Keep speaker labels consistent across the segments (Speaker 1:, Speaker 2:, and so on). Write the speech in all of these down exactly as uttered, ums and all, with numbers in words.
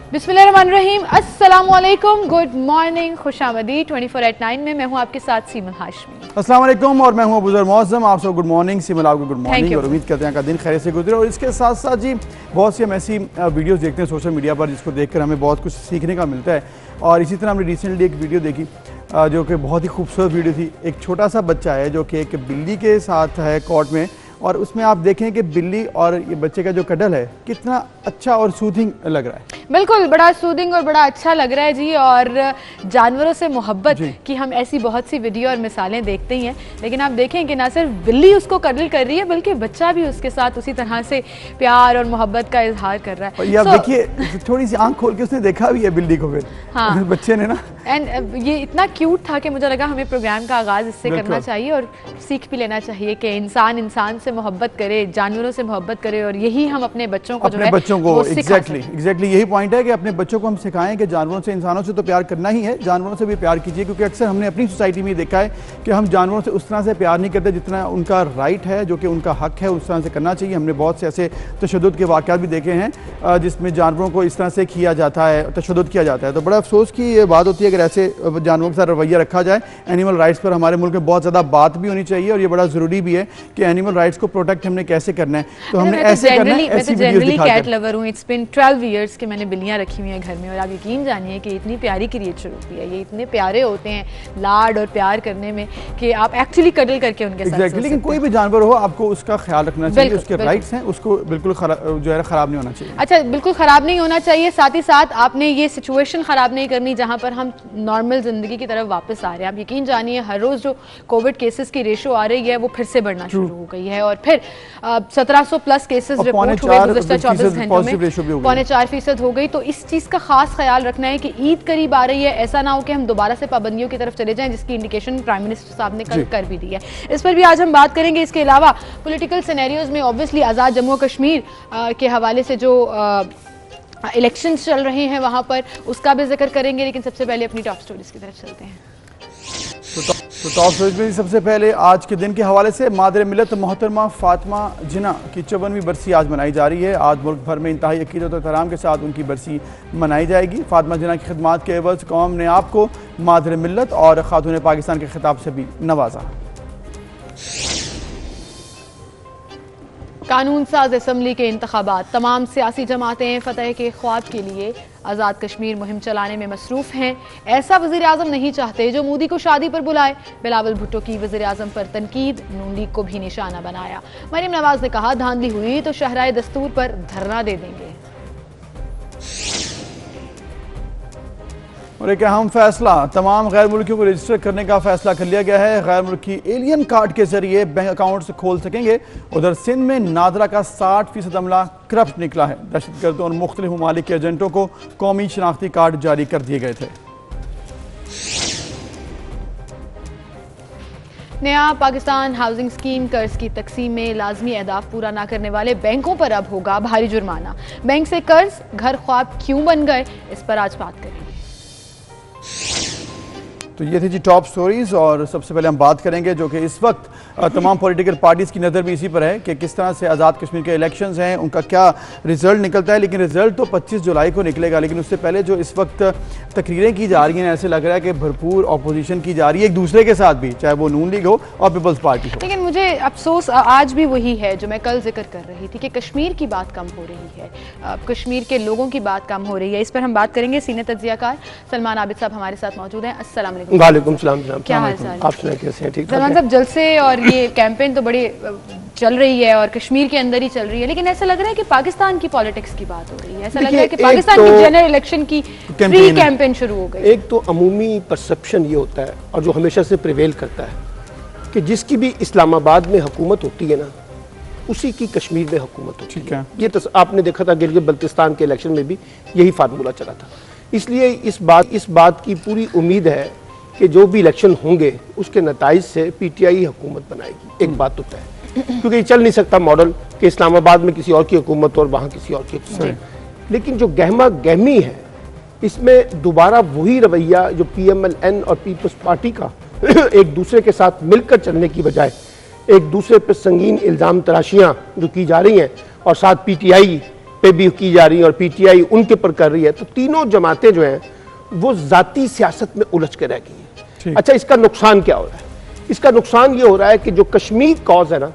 Speaker 1: बिस्मिल्लाहिर्रहमानिर्रहीम, अस्सलामुअलैकुम, good morning, खुशामदी। ट्वेंटी फोर एट नाइन में मैं हूँ आपके साथ सीमल हाशमी।
Speaker 2: अस्सलाम वालेकुम और मैं हूँ अबूजर मौज़म। आप सब गुड मॉर्निंग। सीमल आपको गुड मॉर्निंग और उम्मीद करते हैं का दिन खैर से गुजरे। और इसके साथ साथ जी बहुत सी हम ऐसी वीडियोस देखते हैं सोशल मीडिया पर जिसको देखकर हमें बहुत कुछ सीखने का मिलता है। और इसी तरह हमने रिसेंटली एक वीडियो देखी जो कि बहुत ही खूबसूरत वीडियो थी। एक छोटा सा बच्चा है जो कि एक बिल्ली के साथ है कोर्ट में, और उसमें आप देखें कि बिल्ली और ये बच्चे का जो कडल है कितना अच्छा और सूदिंग लग रहा है।
Speaker 1: बिल्कुल, बड़ा सूदिंग और बड़ा अच्छा लग रहा है जी। और जानवरों से मोहब्बत की हम ऐसी बहुत सी वीडियो और मिसालें देखते ही हैं, लेकिन आप देखें कि ना सिर्फ बिल्ली उसको कडल कर रही है बल्कि बच्चा भी उसके साथ उसी तरह से प्यार और मोहब्बत का इजहार कर रहा है।
Speaker 2: ये so, देखिए थोड़ी सी आंख खोल के उसने देखा भी है बिल्ली को फिर। हाँ बच्चे ने ना,
Speaker 1: एंड ये इतना क्यूट था कि मुझे लगा हमें प्रोग्राम का आगाज इससे करना चाहिए और सीख भी लेना चाहिए कि इंसान इंसान से मोहब्बत करे, जानवरों से मोहब्बत करे। और यही हम अपने बच्चों को
Speaker 2: अपने जो है बच्चों को एग्जैक्टली एग्जैक्टली यही पॉइंट है कि अपने बच्चों को हम सिखाएं कि जानवरों से इंसानों से तो प्यार करना ही है, जानवरों से भी प्यार कीजिए। क्योंकि अक्सर हमने अपनी सोसाइटी में देखा है कि हम जानवरों से उस तरह से प्यार नहीं करते जितना उनका राइट है, जो कि उनका हक है, उस तरह से करना चाहिए। हमने बहुत से ऐसे तशद्दुद के वाक़यात भी देखे हैं जिसमें जानवरों को इस तरह से किया जाता है, तशद्दुद किया जाता है। तो बड़ा अफसोस की ये बात होती है अगर ऐसे जानवरों के साथ रवैया रखा जाए। एनिमल राइट्स पर हमारे मुल्क में बहुत ज़्यादा बात भी होनी चाहिए और ये बड़ा ज़रूरी भी है कि एनिमल राइट्स को प्रोटेक्ट हमने कैसे करना है। तो हमने ऐसे करना है, ऐसी वीडियोस दिखाकर।
Speaker 1: कैट लवर हूं, इट्स बीन ट्वेल्व इयर्स के मैंने बिल्लियां रखी हुई हैं घर में, और आप यकीन जानिए कि इतनी प्यारी क्रिएचर होती है, ये इतने प्यारे होते हैं लाड और प्यार करने में कि आप एक्चुअली कडल करके उनके साथ
Speaker 2: exactly, लेकिन कोई भी जानवर हो आपको उसका ख्याल रखना चाहिए, उसके राइट्स हैं, उसको बिल्कुल जो है खराब नहीं होना चाहिए।
Speaker 1: अच्छा, बिल्कुल खराब नहीं होना चाहिए। साथ ही साथ आपने ये सिचुएशन खराब नहीं करनी जहां पर हम नॉर्मल जिंदगी की तरफ वापस आ रहे हैं। आप यकीन जानिए हर रोज जो कोविड केसेस की रेशो आ रही है वो फिर से बढ़ना शुरू हो गई है, और फिर सत्रह सौ प्लस केसेस रिपोर्ट हुए गुज़श्ता चौबीस घंटों में, पौने चार फीसद हो गई। तो इस चीज का खास ख्याल रखना है कि ईद करीब आ रही है, ऐसा ना हो कि हम दोबारा से पाबंदियों की तरफ चले जाएं, जिसकी इंडिकेशन प्राइम मिनिस्टर साहब ने कल कर भी दी है। इस पर भी आज हम बात करेंगे। इसके अलावा पॉलिटिकल सिनेरियोज में ऑब्वियसली आज़ाद जम्मू कश्मीर के हवाले से जो इलेक्शंस चल रहे हैं वहां पर उसका भी जिक्र करेंगे, लेकिन सबसे पहले अपनी टॉप स्टोरीज की तरफ चलते हैं।
Speaker 2: तो टॉप स्टोरीज में सबसे पहले आज के दिन के हवाले से मादर मिलत मोहतरमा फातिमा जिन्ना की चौवनवीं बरसी आज मनाई जा रही है। आज मुल्क भर में इंतहाई अकीदत और एहतराम के साथ उनकी बरसी मनाई जाएगी। फातिमा जिन्ना की खिदमात के एवज कौम ने आपको मादर मिलत और खातून पाकिस्तान के खिताब से भी नवाजा।
Speaker 1: कानून साज असम्बली के इंतखाबात, तमाम सियासी जमातें फतह के ख्वाब के लिए आज़ाद कश्मीर मुहिम चलाने में मसरूफ़ हैं। ऐसा वज़ीर आज़म नहीं चाहते जो मोदी को शादी पर बुलाए। बिलावल भुट्टो की वज़ीर आज़म पर तनकीद, नून लीग को भी निशाना बनाया। मरीम नवाज ने कहा धांधली हुई तो शहराए दस्तूर पर धरना दे देंगे।
Speaker 2: और एक अहम फैसला, तमाम गैर मुल्कियों को रजिस्टर करने का फैसला कर लिया गया है। गैर मुल्की एलियन कार्ड के जरिए बैंक अकाउंट्स खोल सकेंगे। उधर सिंध में नादरा का साठ फीसद अमला करप्ट निकला है। दहशतगर्दों और मुख्तलिफ ममालिक के एजेंटों को कौमी शनाख्ती कार्ड जारी कर दिए गए थे।
Speaker 1: नया पाकिस्तान हाउसिंग स्कीम कर्ज की तकसीम में लाजमी अहदाफ पूरा ना करने वाले बैंकों पर अब होगा भारी जुर्माना। बैंक से कर्ज घर ख्वाब क्यों बन गए, इस पर आज बात करेंगे।
Speaker 2: तो ये थी जी टॉप स्टोरीज, और सबसे पहले हम बात करेंगे जो कि इस वक्त तमाम पॉलिटिकल पार्टीज़ की नज़र भी इसी पर है कि किस तरह से आज़ाद कश्मीर के इलेक्शंस हैं, उनका क्या रिजल्ट निकलता है। लेकिन रिजल्ट तो पच्चीस जुलाई को निकलेगा, लेकिन उससे पहले जो इस वक्त तकरीरें की जा रही हैं ऐसे लग रहा है कि भरपूर अपोजिशन की जा रही है एक दूसरे के साथ भी, चाहे वो नून लीग हो और पीपल्स पार्टी हो।
Speaker 1: लेकिन मुझे अफसोस आज भी वही है जो मैं कल जिक्र कर रही थी कि कश्मीर की बात कम हो रही है, कश्मीर के लोगों की बात कम हो रही है। इस पर हम बात करेंगे। सीनियर तज्जियाकार सलमान आबिद साहब हमारे साथ मौजूद हैं। अस्सलाम वालेकुम।
Speaker 3: वालेकुम सलाम।
Speaker 1: क्या हाल चाल?
Speaker 3: आप सुनाइए कैसे हैं? ठीक
Speaker 1: सलमान साहब, जलसे और ये कैंपेन तो बड़ी चल रही है और कश्मीर के अंदर ही चल रही है, लेकिन ऐसा लग रहा है कि पाकिस्तान की पॉलिटिक्स की बात हो रही है। ऐसा लग रहा है कि पाकिस्तान तो की जनरल इलेक्शन की प्री कैंपेन शुरू हो गई।
Speaker 3: एक तो अमूमी परसेप्शन ये होता है और जो हमेशा से प्रिवेल करता है कि जिसकी भी इस्लामाबाद में हुकूमत होती है ना, उसी की कश्मीर में हुकूमत होती है। ये तो आपने देखा था गिलगित बल्तिस्तान के इलेक्शन में भी यही फार्मूला चला था। इसलिए इस बात इस बात की पूरी उम्मीद है कि जो भी इलेक्शन होंगे उसके नताइज से पीटीआई हुकूमत बनाएगी। एक बात तो तय है, क्योंकि ये चल नहीं सकता मॉडल कि इस्लामाबाद में किसी और की हुकूमत और वहाँ किसी और की हुकूमत। लेकिन जो गहमा गहमी है इसमें दोबारा वही रवैया जो पीएमएलएन और पीपल्स पार्टी का एक दूसरे के साथ मिलकर चलने की बजाय एक दूसरे पर संगीन इल्ज़ाम तराशियाँ जो की जा रही हैं और साथ पीटीआई पे भी की जा रही है और पीटीआई उनके पर कर रही है, तो तीनों जमातें जो हैं वो जाती सियासत में उलझ के रह गई हैं। अच्छा, इसका नुकसान क्या हो रहा है? इसका नुकसान ये हो रहा है कि जो कश्मीर कॉज है ना,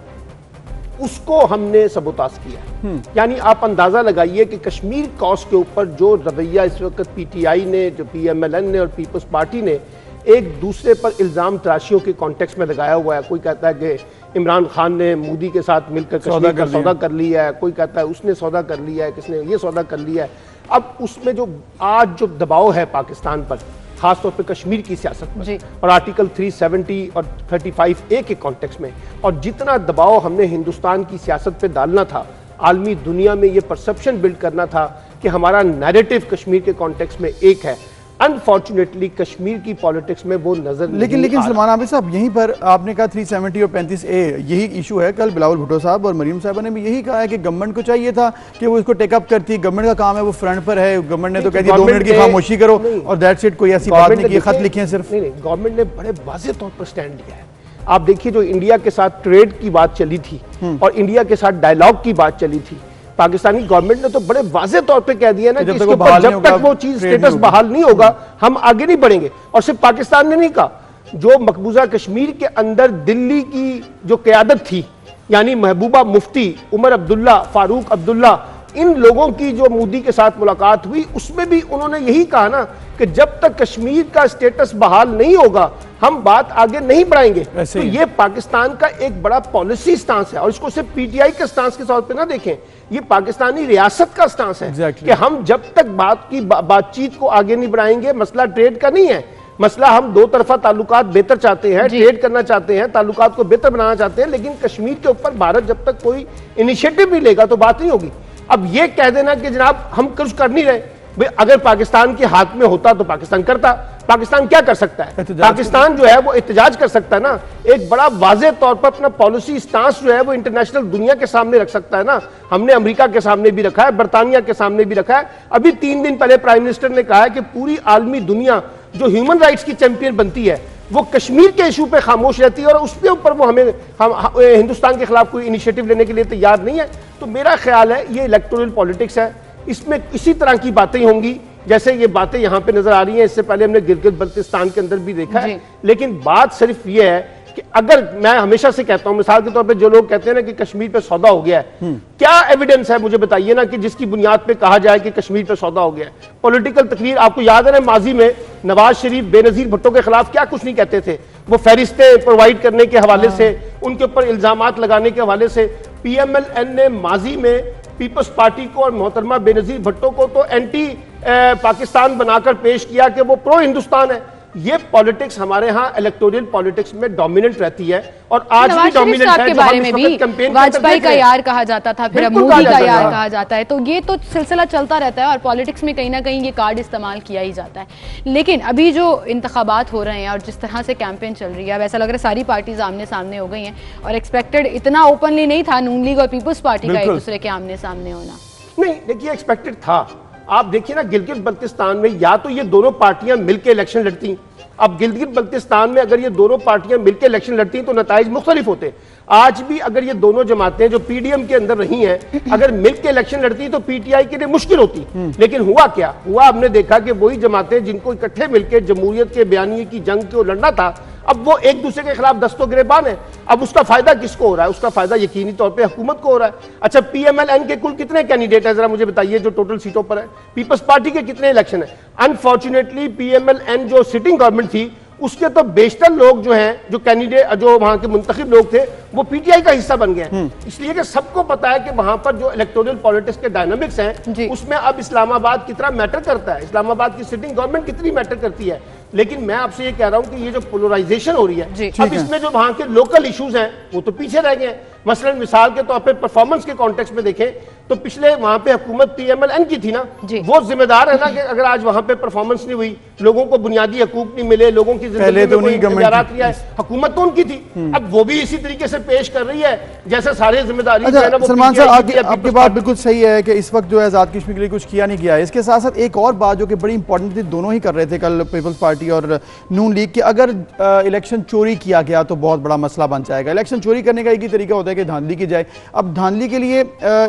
Speaker 3: उसको हमने सबोताज किया। यानी आप अंदाजा लगाइए कि कश्मीर कॉज के ऊपर जो रवैया इस वक्त पीटीआई ने, जो पीएमएलएन ने और पीपल्स पार्टी ने एक दूसरे पर इल्जाम तराशियों के कॉन्टेक्स्ट में लगाया हुआ है। कोई कहता है कि इमरान खान ने मोदी के साथ मिलकर कश्मीर का सौदा कर लिया है, कोई कहता है उसने सौदा कर लिया है, किसने ये सौदा कर लिया है। अब उसमें जो आज जो दबाव है पाकिस्तान पर, खासतौर पर कश्मीर की सियासत पर और आर्टिकल तीन सौ सत्तर और पैंतीस ए के कॉन्टेक्स्ट में, और जितना दबाव हमने हिंदुस्तान की सियासत पे डालना था, आलमी दुनिया में ये परसेप्शन बिल्ड करना था कि हमारा नैरेटिव कश्मीर के कॉन्टेक्स्ट में एक है, अनफॉर्चुनेटली कश्मीर की पॉलिटिक्स में वो नजर
Speaker 2: लेकिन लेकिन सलमान आबिद साहब, यहीं पर आपने कहा तीन सौ सत्तर और पैंतीस ए यही इशू है। कल बिलावल भुट्टो साहब और मरीम साहबा ने भी यही कहा है कि गवर्नमेंट को चाहिए था कि वो इसको टेकअप करती। गवर्नमेंट का काम है, वो फ्रंट पर है। गवर्नमेंट ने तो कह दिया दो मिनट की खामोशी करो और दैट्स इट, कोई ऐसी बात नहीं की खत लिखे हैं सिर्फ।
Speaker 3: नहीं नहीं, गवर्नमेंट ने बड़े वाज़ेह तौर पर स्टैंड लिया है। आप देखिए, जो इंडिया के साथ ट्रेड की बात चली थी और इंडिया के साथ डायलॉग की बात चली थी, पाकिस्तानी गवर्नमेंट ने तो बड़े वाज़ेह तौर पे कह दिया ना कि इसके ऊपर जब तक वो चीज स्टेटस बहाल नहीं होगा हम आगे नहीं बढ़ेंगे। और सिर्फ पाकिस्तान ने नहीं कहा, जो मकबूजा कश्मीर के अंदर दिल्ली की जो क़यादत थी, यानी महबूबा मुफ्ती, उमर अब्दुल्ला, फारूक अब्दुल्ला, इन लोगों की जो मोदी के साथ मुलाकात हुई, उसमें भी उन्होंने यही कहा ना कि जब तक कश्मीर का स्टेटस बहाल नहीं होगा हम बात आगे नहीं बढ़ाएंगे। तो ये पाकिस्तान का एक बड़ा पॉलिसी स्टांस है, और इसको सिर्फ पीटीआई के स्टांस के तौर पे ना देखें, ये पाकिस्तानी रियासत का स्टांस है exactly. कि हम जब तक बात की बा, बातचीत को आगे नहीं बढ़ाएंगे। मसला ट्रेड का नहीं है, मसला हम दो तरफा ताल्लुकात बेहतर चाहते हैं, ट्रेड करना चाहते हैं, ताल्लुकात को बेहतर बनाना चाहते हैं, लेकिन कश्मीर के ऊपर भारत जब तक कोई इनिशिएटिव नहीं लेगा तो बात नहीं होगी। अब ये कह देना कि जनाब हम कुछ कर नहीं रहे, भाई अगर पाकिस्तान के हाथ में होता तो पाकिस्तान करता। पाकिस्तान क्या कर सकता है? पाकिस्तान जो है वो एहतजाज कर सकता है ना, एक बड़ा वाज़ेह तौर पर अपना पॉलिसी स्टांस जो है वो इंटरनेशनल दुनिया के सामने रख सकता है ना। हमने अमेरिका के सामने भी रखा है, बरतानिया के सामने भी रखा है। अभी तीन दिन पहले प्राइम मिनिस्टर ने कहा है कि पूरी आलमी दुनिया जो ह्यूमन राइट्स की चैंपियन बनती है वो कश्मीर के इशू पे खामोश रहती है और उसके ऊपर वो हमें हम, हम हिंदुस्तान के खिलाफ कोई इनिशिएटिव लेने के लिए तैयार नहीं है। तो मेरा ख्याल है ये इलेक्टोरल पॉलिटिक्स है, इसमें इसी तरह की बातें होंगी जैसे ये बातें यहां पे नजर आ रही हैं। इससे पहले हमने गिलगित बल्तिस्तान के अंदर भी देखा है। लेकिन बात सिर्फ ये है कि अगर मैं हमेशा से कहता हूं, मिसाल के तौर पे जो लोग कहते हैं ना कि कश्मीर पे सौदा हो गया है, क्या एविडेंस है मुझे बताइए ना कि जिसकी बुनियाद पे कहा जाए कि कश्मीर पे सौदा हो गया है। पॉलिटिकल तकरीर आपको याद है ना, माजी में नवाज शरीफ बेनजीर भुट्टो के खिलाफ क्या कुछ नहीं कहते थे, वो फहरिस्तें प्रोवाइड करने के हवाले से, उनके ऊपर इल्जामात लगाने के हवाले से। पीएमएलएन ने माजी में पीपल्स पार्टी को और मोहतरमा बेनजीर भुट्टो को तो एंटी पाकिस्तान बनाकर पेश किया कि वो प्रो हिंदुस्तान है। ये पॉलिटिक्स हमारे यहाँ इलेक्टोरल पॉलिटिक्स में डोमिनेंट रहती है और आज भी डोमिनेंट है।
Speaker 1: के बारे में भी वाजपेयी का यार कहा जाता था, फिर मोदी का यार कहा जाता है, तो ये तो सिलसिला चलता रहता है और पॉलिटिक्स में कहीं ना कहीं ये कार्ड इस्तेमाल किया ही जाता है। लेकिन अभी जो इंतखाबात हो रहे हैं और जिस तरह से कैंपेन चल रही है, वैसा लग रहा है सारी पार्टीज आमने सामने हो गई हैं और एक्सपेक्टेड इतना ओपनली नहीं था नून लीग और पीपल्स पार्टी का एक दूसरे के आमने सामने होना।
Speaker 3: नहीं, देखिए एक्सपेक्टेड था। आप देखिए ना गिलगित बल्तिस्तान में या तो ये दोनों पार्टियां मिलकर इलेक्शन लड़ती, अब गिलगित बल्तिस्तान में अगर ये दोनों पार्टियां मिलकर इलेक्शन लड़ती तो नताइज मुख्तलिफ होते। आज भी अगर ये दोनों जमातें जो पीडीएम के अंदर रही हैं अगर मिलकर इलेक्शन लड़ती तो पीटीआई के लिए मुश्किल होती। लेकिन हुआ क्या हुआ, हमने देखा कि वही जमातें जिनको इकट्ठे मिलकर जमहूरियत के बयानिए की जंग को लड़ना था, अब वो एक दूसरे के खिलाफ दस्तो गिरेबान है। अब उसका फायदा किसको हो रहा है? उसका फायदा यकीनी तौर पे हुकूमत को हो रहा है। अच्छा, पीएमएलएन के कुल कितने कैंडिडेट हैं जरा मुझे बताइए जो टोटल सीटों पर है? पीपल्स पार्टी के कितने इलेक्शन है? अनफॉर्चुनेटली पीएमएलएन जो सिटिंग गवर्नमेंट थी उसके तो बेशतर लोग जो हैं, जो कैंडिडेट जो वहां के मुंतखब लोग थे वो पीटीआई का हिस्सा बन गए। इसलिए कि सबको पता है कि वहां पर जो इलेक्टोरल पॉलिटिक्स के डायनामिक्स हैं उसमें अब इस्लामाबाद कितना मैटर करता है, इस्लामाबाद की सिटिंग गवर्नमेंट कितनी मैटर करती है। लेकिन मैं आपसे ये कह रहा हूं कि ये जो पोलराइजेशन हो रही है अब इसमें जो वहां के लोकल इश्यूज हैं वो तो पीछे रह गए हैं। मसलन मिसाल के तौर पे परफॉर्मेंस के कॉन्टेक्स्ट में देखें तो पिछले वहां पे हुकूमत पीएमएलएन की थी ना, वो जिम्मेदार है ना कि अगर आज वहां पे परफॉर्मेंस नहीं हुई, लोगों को बुनियादी हकूक नहीं मिले, लोगों की जिंदगी में कोई इजारात नहीं आए, हुकूमत तो उनकी थी। अब वो भी इसी तरीके से पेश कर रही है जैसे सारे जिम्मेदारी।
Speaker 2: सलमान साहब आपकी बात बिल्कुल सही है कि इस वक्त जो है आजाद कश्मीर के लिए कुछ किया नहीं गया है। इसके साथ साथ एक और बात जो कि बड़ी इंपॉर्टेंट थी, दोनों ही कर रहे थे कल पीपल्स पार्टी और नून लीग, कि अगर इलेक्शन चोरी किया गया तो बहुत बड़ा मसला बन जाएगा। इलेक्शन चोरी करने का एक ही तरीका होता है कि धांधली की जाए। अब धांधली के लिए एक और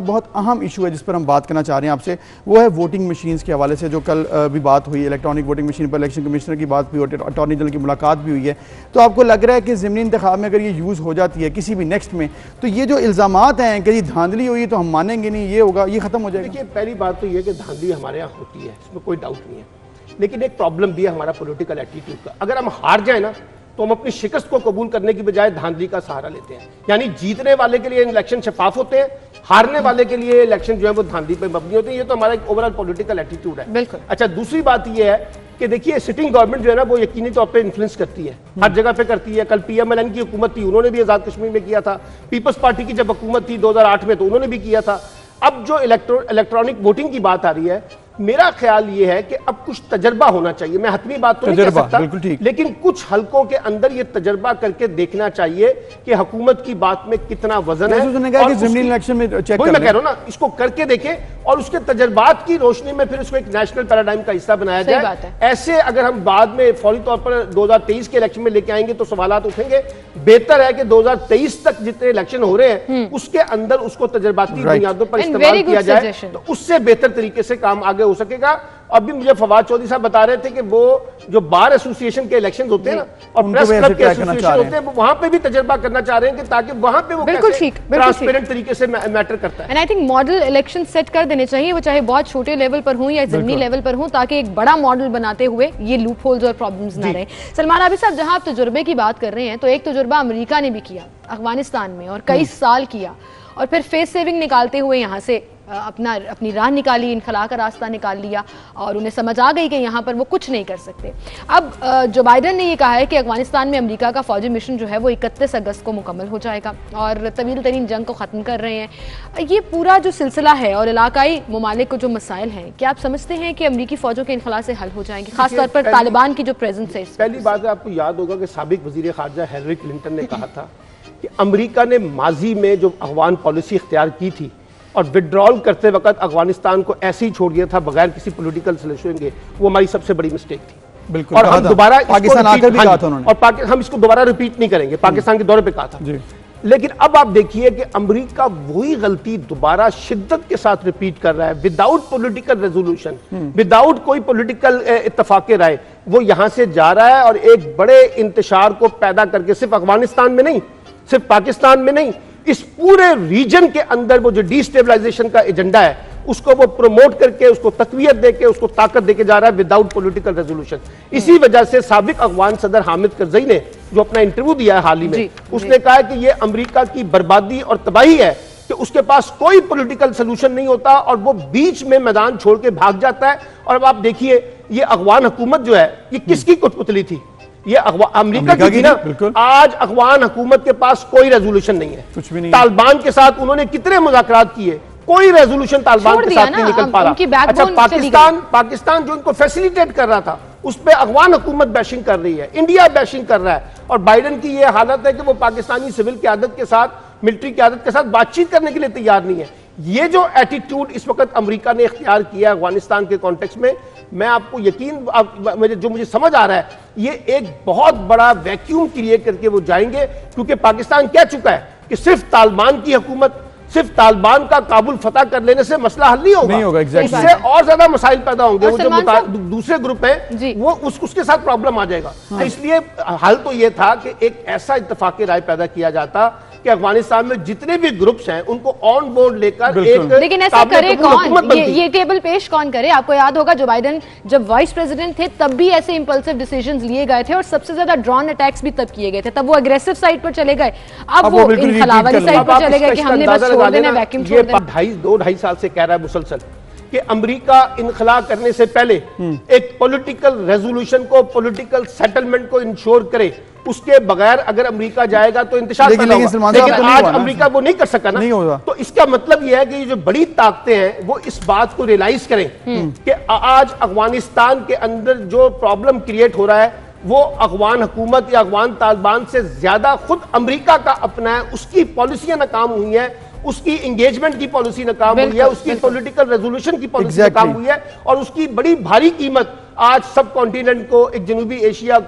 Speaker 2: बहुत अहम इशू है जिस पर हम बात करना चाह रहे हैं आपसे, वो है वोटिंग मशीन्स के हवाले से, जो कल भी बात हुई, इलेक्ट्रॉनिक वोटिंग मशीन पर इलेक्शन कमिश्नर की बात भी हुई, अटॉर्नी जनरल की मुलाकात भी हुई है। तो आपको लग रहा है कि ज़िमनी इंतखाब में अगर ये यूज़ हो जाती है किसी भी नेक्स्ट में, तो ये जो इल्ज़ामात हैं कि ये धांधली हुई तो हम मानेंगे नहीं, ये होगा, ये खत्म हो जाएगा?
Speaker 3: देखिए, पहली बात तो ये कि धांधली हमारे यहाँ होती है, इसमें कोई डाउट नहीं है, लेकिन एक प्रॉब्लम भी है हमारा पॉलिटिकल एटीट्यूड का। अगर हम हार जाए ना तो हम अपनी शिकस्त को कबूल करने की बजाय धांधली का सहारा लेते हैं। यानी जीतने वाले के लिए इलेक्शन शफाफ होते हैं, हारने वाले के लिए इलेक्शन जो है वो धांधली पे मबनी होते हैं। ये तो हमारा एक ओवरऑल पॉलिटिकल एटीट्यूड है। बिल्कुल। अच्छा, दूसरी बात ये है कि देखिए, सिटिंग गवर्नमेंट जो है ना वो यकीनी तौर पे इन्फ्लुएंस करती है, हर जगह पे करती है। कल पीएमएलएन की हुकूमत थी, उन्होंने भी आजाद कश्मीर में किया था। पीपल्स पार्टी की जब हुकूमत थी दो हज़ार आठ में, तो उन्होंने भी किया था। अब जो इलेक्ट्रॉनिक वोटिंग की बात आ रही है, मेरा ख्याल यह है कि अब कुछ तजर्बा होना चाहिए। मैं हतमी बात तो नहीं कह सकता, लेकिन कुछ हलकों के अंदर यह तजर्बा करके देखना चाहिए कि हुकूमत की बात में कितना वजन है।
Speaker 2: और उसकी, इलेक्शन में चेक
Speaker 3: मैं कह रहा हूं ना, इसको करके देखें और उसके तजर्बात की रोशनी में फिर उसको एक नेशनल पैराडाइम का हिस्सा बनाया जाए। ऐसे अगर हम बाद में फौरी तौर पर दो हज़ार तेईस के इलेक्शन में लेके आएंगे तो सवालात उठेंगे। बेहतर है कि दो हज़ार तेईस तक जितने इलेक्शन हो रहे हैं उसके अंदर उसको तजर्बाती बुनियादों पर इस्तेमाल किया जाए, तो उससे बेहतर तरीके से काम आगे हो सकेगा। अभी मुझे फवाद चौधरी साहब बता रहे थे कि वो जो बार एसोसिएशन के इलेक्शन होते हैं ना और प्रेस क्लब के एसोसिएशन होते हैं, वो वहां पे भी तजर्बा करना चाह रहे हैं कि ताकि वहां पे वो
Speaker 1: बिल्कुल ठीक
Speaker 3: ट्रांसपेरेंट तरीके से मैटर करता है।
Speaker 1: And I think model election set कर देने चाहिए, वो चाहे बहुत छोटे लेवल पर हो या ज़मीनी लेवल पर हो, ताकि एक बड़ा मॉडल बनाते हुए ये लूप होल्स और प्रॉब्लम्स ना रहे। सलमान आबिद साहब, जहां आप तजुर्बे की बात कर रहे हैं, तो एक तजुर्बा अमेरिका ने भी किया अफगानिस्तान में और कई साल किया, और फिर फेस सेविंग निकालते हुए यहाँ से अपना अपनी राह निकाली, इनखला का रास्ता निकाल लिया, और उन्हें समझ आ गई कि यहाँ पर वो कुछ नहीं कर सकते। अब जो बाइडन ने ये कहा है कि अफगानिस्तान में अमेरिका का फौजी मिशन जो है वो इकतीस अगस्त को मुकम्मल हो जाएगा और तवील तरीन जंग को ख़त्म कर रहे हैं। ये पूरा जो सिलसिला है और इलाकाई ममालिक को जो मसाइल हैं, क्या आप समझते हैं कि अमरीकी फ़ौजों के इनखला से हल हो जाएंगे, खासतौर पर तालिबान की जो प्रेजेंस है?
Speaker 3: पहली बात है, आपको याद होगा कि साबिक वज़ीर ख़ारजा हिलरी क्लिंटन ने कहा था कि अमेरिका ने माजी में जो अफगान पॉलिसी इख्तियार की थी और विड्रॉल करते वक्त अफगानिस्तान को ऐसे ही छोड़ दिया था बगैर किसी पॉलिटिकल सॉल्यूशन के, वो हमारी सबसे बड़ी मिस्टेक थी।
Speaker 2: बिल्कुल।
Speaker 3: और हम दोबारा
Speaker 2: पाकिस्तान आकर भी कहा था उन्होंने,
Speaker 3: और हम इसको दोबारा रिपीट नहीं करेंगे, पाकिस्तान के दौरे पे कहा था जी। लेकिन अब आप देखिए कि अमेरिका वही गलती दोबारा शिद्दत के साथ रिपीट कर रहा है, विदाउट पॉलिटिकल रेजोल्यूशन, विदाउट कोई पॉलिटिकल इत्तफाक राय। वो यहां से जा रहा है और एक बड़े इंतशार को पैदा करके, सिर्फ अफगानिस्तान में नहीं, सिर्फ पाकिस्तान में नहीं, इस पूरे रीजन के अंदर वो जो डिस्टेबलाइजेशन का एजेंडा है उसको वो प्रमोट करके, उसको तकवीयत देके, उसको ताकत देके जा रहा है विदाउट पॉलिटिकल रेजोल्यूशन। इसी वजह से साबिक अफगान सदर हामिद करजई ने जो अपना इंटरव्यू दिया है हाल ही में, उसने कहा है कि ये अमेरिका की बर्बादी और तबाही है कि उसके पास कोई पॉलिटिकल सोल्यूशन नहीं होता और वो बीच में मैदान छोड़ के भाग जाता है। और अब आप देखिए, ये अफगान हुकूमत जो है ये किसकी कुटपुतली थी? ये अमेरिका की थी ना। आज अफगान हुकूमत के पास कोई रेजोल्यूशन नहीं है, कुछ भी नहीं। तालिबान के साथ उन्होंने कितने मुज़ाकरात किए, कोई रेजोल्यूशन तालिबान के साथ नहीं निकल पा रहा। अच्छा, पाकिस्तान पाकिस्तान जो इनको फैसिलिटेट कर रहा था उस पर अफगान हुकूमत बैशिंग कर रही है, इंडिया बैशिंग कर रहा है। और बाइडन की यह हालत है कि वो पाकिस्तानी सिविल क़यादत के साथ, मिलिट्री क़यादत के साथ बातचीत करने के लिए तैयार नहीं है। ये जो एटीट्यूड इस वक्त अमेरिका ने इख्तियार किया अफगानिस्तान के कॉन्टेक्स्ट में, मैं आपको यकीन आप, जो मुझे समझ आ रहा है, ये एक बहुत बड़ा वैक्यूम क्रिएट करके वो जाएंगे, क्योंकि पाकिस्तान कह चुका है कि सिर्फ तालिबान की हुकूमत, सिर्फ तालिबान का काबुल फतह कर लेने से मसला हल नहीं होगा, नहीं होगा exactly. इससे और ज्यादा मसाइल पैदा होंगे। वो जो दूसरे ग्रुप है वो उस, उसके साथ प्रॉब्लम आ जाएगा। हाँ। इसलिए हल तो ये था कि एक ऐसा इत्तेफाक राय पैदा किया जाता कि अफगानिस्तान में जितने भी ग्रुप्स हैं उनको ऑन बोर्ड लेकर एक,
Speaker 1: लेकिन ऐसा करे कौन? ये, ये टेबल पेश कौन करे? आपको याद होगा जो बाइडन जब वाइस प्रेसिडेंट थे तब भी ऐसे इंपल्सिव डिसीजंस लिए गए थे और सबसे ज्यादा ड्रोन अटैक्स भी तब किए गए थे, तब वो अग्रेसिव साइड पर चले गए, अब वो इनखला वाली साइड पर चले गए कि हमने बस छोड़ देना, वैक्यूम छोड़ देना।
Speaker 3: ढाई दो ढाई साल से कह रहा है मुसलसल कि अमेरिका इनखला करने से पहले एक पॉलिटिकल रेजोल्यूशन को, पॉलिटिकल सेटलमेंट को इंश्योर करे, उसके बगैर अगर अमेरिका जाएगा तो इंतशार लेकिन, लेकिन, लेकिन आज अमेरिका वो नहीं कर सका ना, नहीं होगा। तो इसका मतलब यह है कि जो बड़ी ताकतें हैं वो इस बात को रियलाइज करें कि आज अफगानिस्तान के अंदर जो प्रॉब्लम क्रिएट हो रहा है वो अफगान हुकूमत या अफगान तालिबान से ज्यादा खुद अमेरिका का अपना है, उसकी पॉलिसियां नाकाम हुई है, उसकी इंगेजमेंट की पॉलिसी नाकाम हुई है, उसकी पॉलिटिकल रेजोल्यूशन की पॉलिसी नाकाम हुई है, और उसकी बड़ी भारी कीमत आज सब कॉन्टिनेंट को, एक जनूबी एशिया को,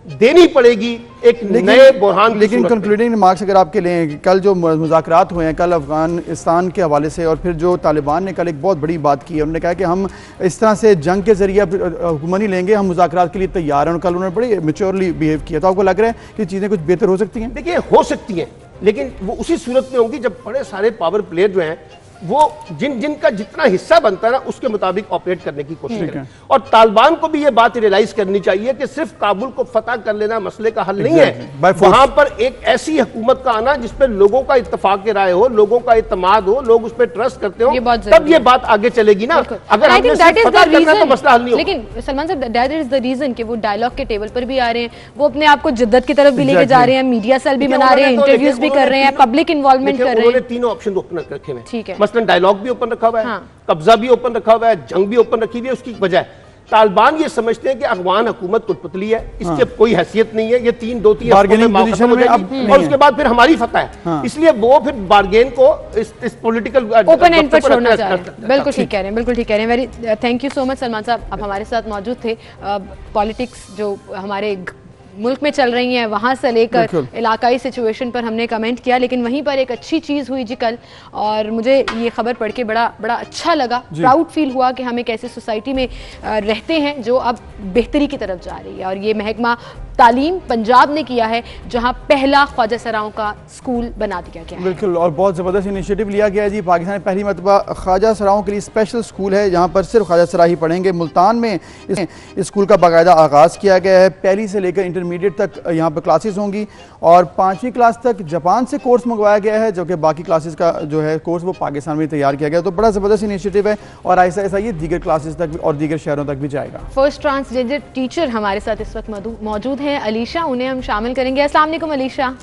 Speaker 3: देनी पड़ेगी एक नए बुरहान।
Speaker 2: लेकिन कंक्लूडिंग रिमार्क्स अगर आपके लें, कल जो मुज़ाकरात हुए हैं कल अफगानिस्तान के हवाले से, और फिर जो तालिबान ने कल एक बहुत बड़ी बात की है, उन्होंने कहा कि हम इस तरह से जंग के जरिए हुकूमत नहीं लेंगे, हम मुज़ाकरात के लिए तैयार हैं। और कल उन्होंने बड़ी मेच्योरली बिहेव किया। तो आपको लग रहा है कि चीज़ें कुछ बेहतर हो सकती हैं?
Speaker 3: देखिए हो सकती हैं, लेकिन वो उसी सूरत में होंगी जब बड़े सारे पावर प्लेयर जो हैं वो जिन जिनका जितना हिस्सा बनता है ना उसके मुताबिक ऑपरेट करने की कोशिश करें। और तालिबान को भी ये बात रियलाइज करनी चाहिए कि सिर्फ काबुल को फतह कर लेना मसले का हल नहीं है, वहां पर एक ऐसी हुकूमत का आना जिस पर लोगों का इत्तेफाक राय हो, लोगों का इत्तेमाद हो, लोग उस पर ट्रस्ट करते हो, तब ये बात आगे चलेगी ना। अगर हमने सिर्फ फतह करना तो मसला हल नहीं होगा।
Speaker 1: लेकिन सलमान साहब, दैट इज द रीजन कि वो डायलॉग के टेबल पर भी आ रहे हैं, वो अपने आप को जिद्दत की तरफ भी लेके जा रहे हैं, मीडिया सेल भी बना रहे हैं, इंटरव्यूज भी कर रहे हैं, पब्लिक इन्वॉल्वमेंट कर रहे हैं।
Speaker 3: उन्होंने तीनों ऑप्शन ओपन रखे हैं।
Speaker 1: ठीक है,
Speaker 3: मसलन डायलॉग भी ओपन रखा हुआ है,
Speaker 1: हाँ।
Speaker 3: कब्जा भी ओपन रखा हुआ है, जंग भी ओपन रखी हुई है। उसकी वजह तालिबान ये समझते हैं कि अफगान हुकूमत कुटपुतली है, इसकी हाँ। कोई हैसियत नहीं है, ये तीन दो तीन
Speaker 2: बार्गेनिंग पोजीशन में अब
Speaker 3: और उसके बाद फिर हमारी फतह है। हाँ। इसलिए वो फिर बार्गेन को इस, इस पॉलिटिकल
Speaker 1: ओपन एंड पर छोड़ना चाह रहे हैं। बिल्कुल ठीक कह रहे हैं, बिल्कुल ठीक कह रहे हैं। Very thank you so much Salman साहब, आप हमारे साथ मौजूद थे। पॉलिटिक्स जो हमारे मुल्क में चल रही हैं वहाँ से लेकर इलाकाई सिचुएशन पर हमने कमेंट किया, लेकिन वहीं पर एक अच्छी चीज़ हुई जी कल, और मुझे ये खबर पढ़ के बड़ा बड़ा अच्छा लगा, प्राउड फील हुआ कि हम एक ऐसी सोसाइटी में रहते हैं जो अब बेहतरी की तरफ जा रही है। और ये महकमा तालीम पंजाब ने किया है जहाँ पहला ख्वाजा सराओं का स्कूल बना दिया गया है।
Speaker 2: बिल्कुल, और बहुत ज़बरदस्त इनिशिएटिव लिया गया है जी। पाकिस्तान में पहली मरतबा ख्वाजा सराओं के लिए स्पेशल स्कूल है जहाँ पर सिर्फ ख्वाजा सरा ही पढ़ेंगे। मुल्तान में इस, इस स्कूल का बाकायदा आगाज़ किया गया है। पहली से लेकर इंटरमीडिएट तक यहाँ पर क्लासेस होंगी, और पाँचवीं क्लास तक जापान से कोर्स मंगवाया गया है, जो कि बाकी क्लासेस का जो है कोर्स वो पाकिस्तान में तैयार किया गया। तो बड़ा ज़बरदस्त इनिशिएटिव है, और ऐसा ऐसा ये दीगर क्लासेस तक और दीगर शहरों तक भी जाएगा।
Speaker 1: फर्स्ट ट्रांसजेंडर टीचर हमारे साथ इस वक्त मौजूद हैं, अलीशा, उन्हें हम शामिल करेंगे। अस्सलाम वालेकुम अलीशा।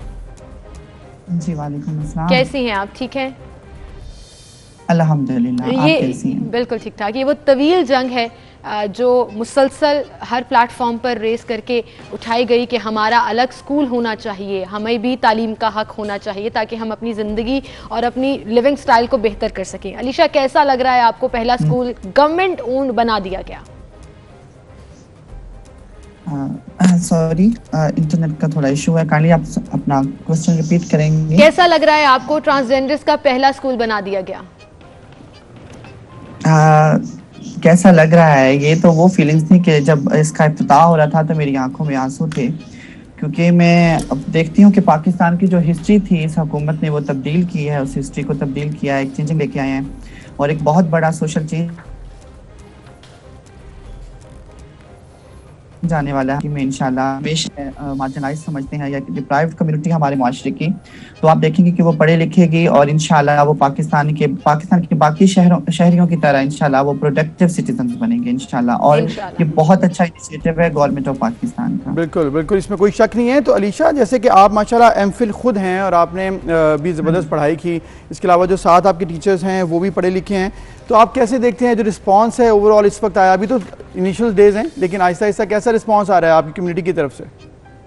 Speaker 4: जी वालेकुम अस्सलाम।
Speaker 1: कैसी हैं आप? ठीक हैं
Speaker 4: अल्हम्दुलिल्लाह।
Speaker 1: ये बिल्कुल ठीक ठाक। ये वो तवील जंग है जो मुसलसल हर प्लेटफॉर्म पर रेस करके उठाई गई कि हमारा अलग स्कूल होना चाहिए, हमें भी तालीम का हक होना चाहिए ताकि हम अपनी ज़िंदगी और अपनी लिविंग स्टाइल को बेहतर कर सकें। अलीशा, कैसा लग रहा है आपको पहला स्कूल गवर्नमेंट ओन्ड बना दिया गया?
Speaker 4: सॉरी, इंटरनेट का थोड़ा इशू है, काइंडली आप अपना क्वेश्चन रिपीट करेंगे?
Speaker 1: कैसा लग रहा है आपको ट्रांसजेंडर्स का पहला स्कूल बना दिया गया?
Speaker 4: आ, कैसा लग रहा है, ये तो वो फीलिंग्स थी कि जब इसका इफ्तिताह हो रहा था तो मेरी आंखों में आंसू थे, क्योंकि मैं अब देखती हूँ कि पाकिस्तान की जो हिस्ट्री थी इस हुकूमत ने वो तब्दील की है, उस हिस्ट्री को तब्दील किया है, एक चेंजिंग लेके आए हैं, और एक बहुत बड़ा सोशल चेंज जाने वाला है में इंशाल्लाह। मार्जिनलाइज समझते हैं या डिप्राइव्ड कम्युनिटी हमारे माशरे की, तो आप देखेंगे कि वो पढ़े लिखेगी और इंशाल्लाह वो पाकिस्तान के पाकिस्तान के बाकी शहरों शहरियों की तरह इंशाल्लाह वो प्रोडक्टिव सिटीजन बनेंगे इंशाल्लाह। और ये बहुत अच्छा इनिशिएटिव है गवर्नमेंट ऑफ पाकिस्तान का।
Speaker 2: बिल्कुल बिल्कुल, इसमें कोई शक नहीं है। तो अलीशा, जैसे कि आप माशाल्लाह एम फिल खुद हैं और आपने भी ज़बरदस्त पढ़ाई की, इसके अलावा जो साथ आपके टीचर्स हैं वो भी पढ़े लिखे हैं, तो आप कैसे देखते हैं जो रिस्पांस है ओवरऑल इस वक्त आया? अभी तो इनिशियल डेज हैं, लेकिन आहिस्ता आहिस्ता कैसा रिस्पांस आ रहा है आपकी कम्युनिटी की तरफ से?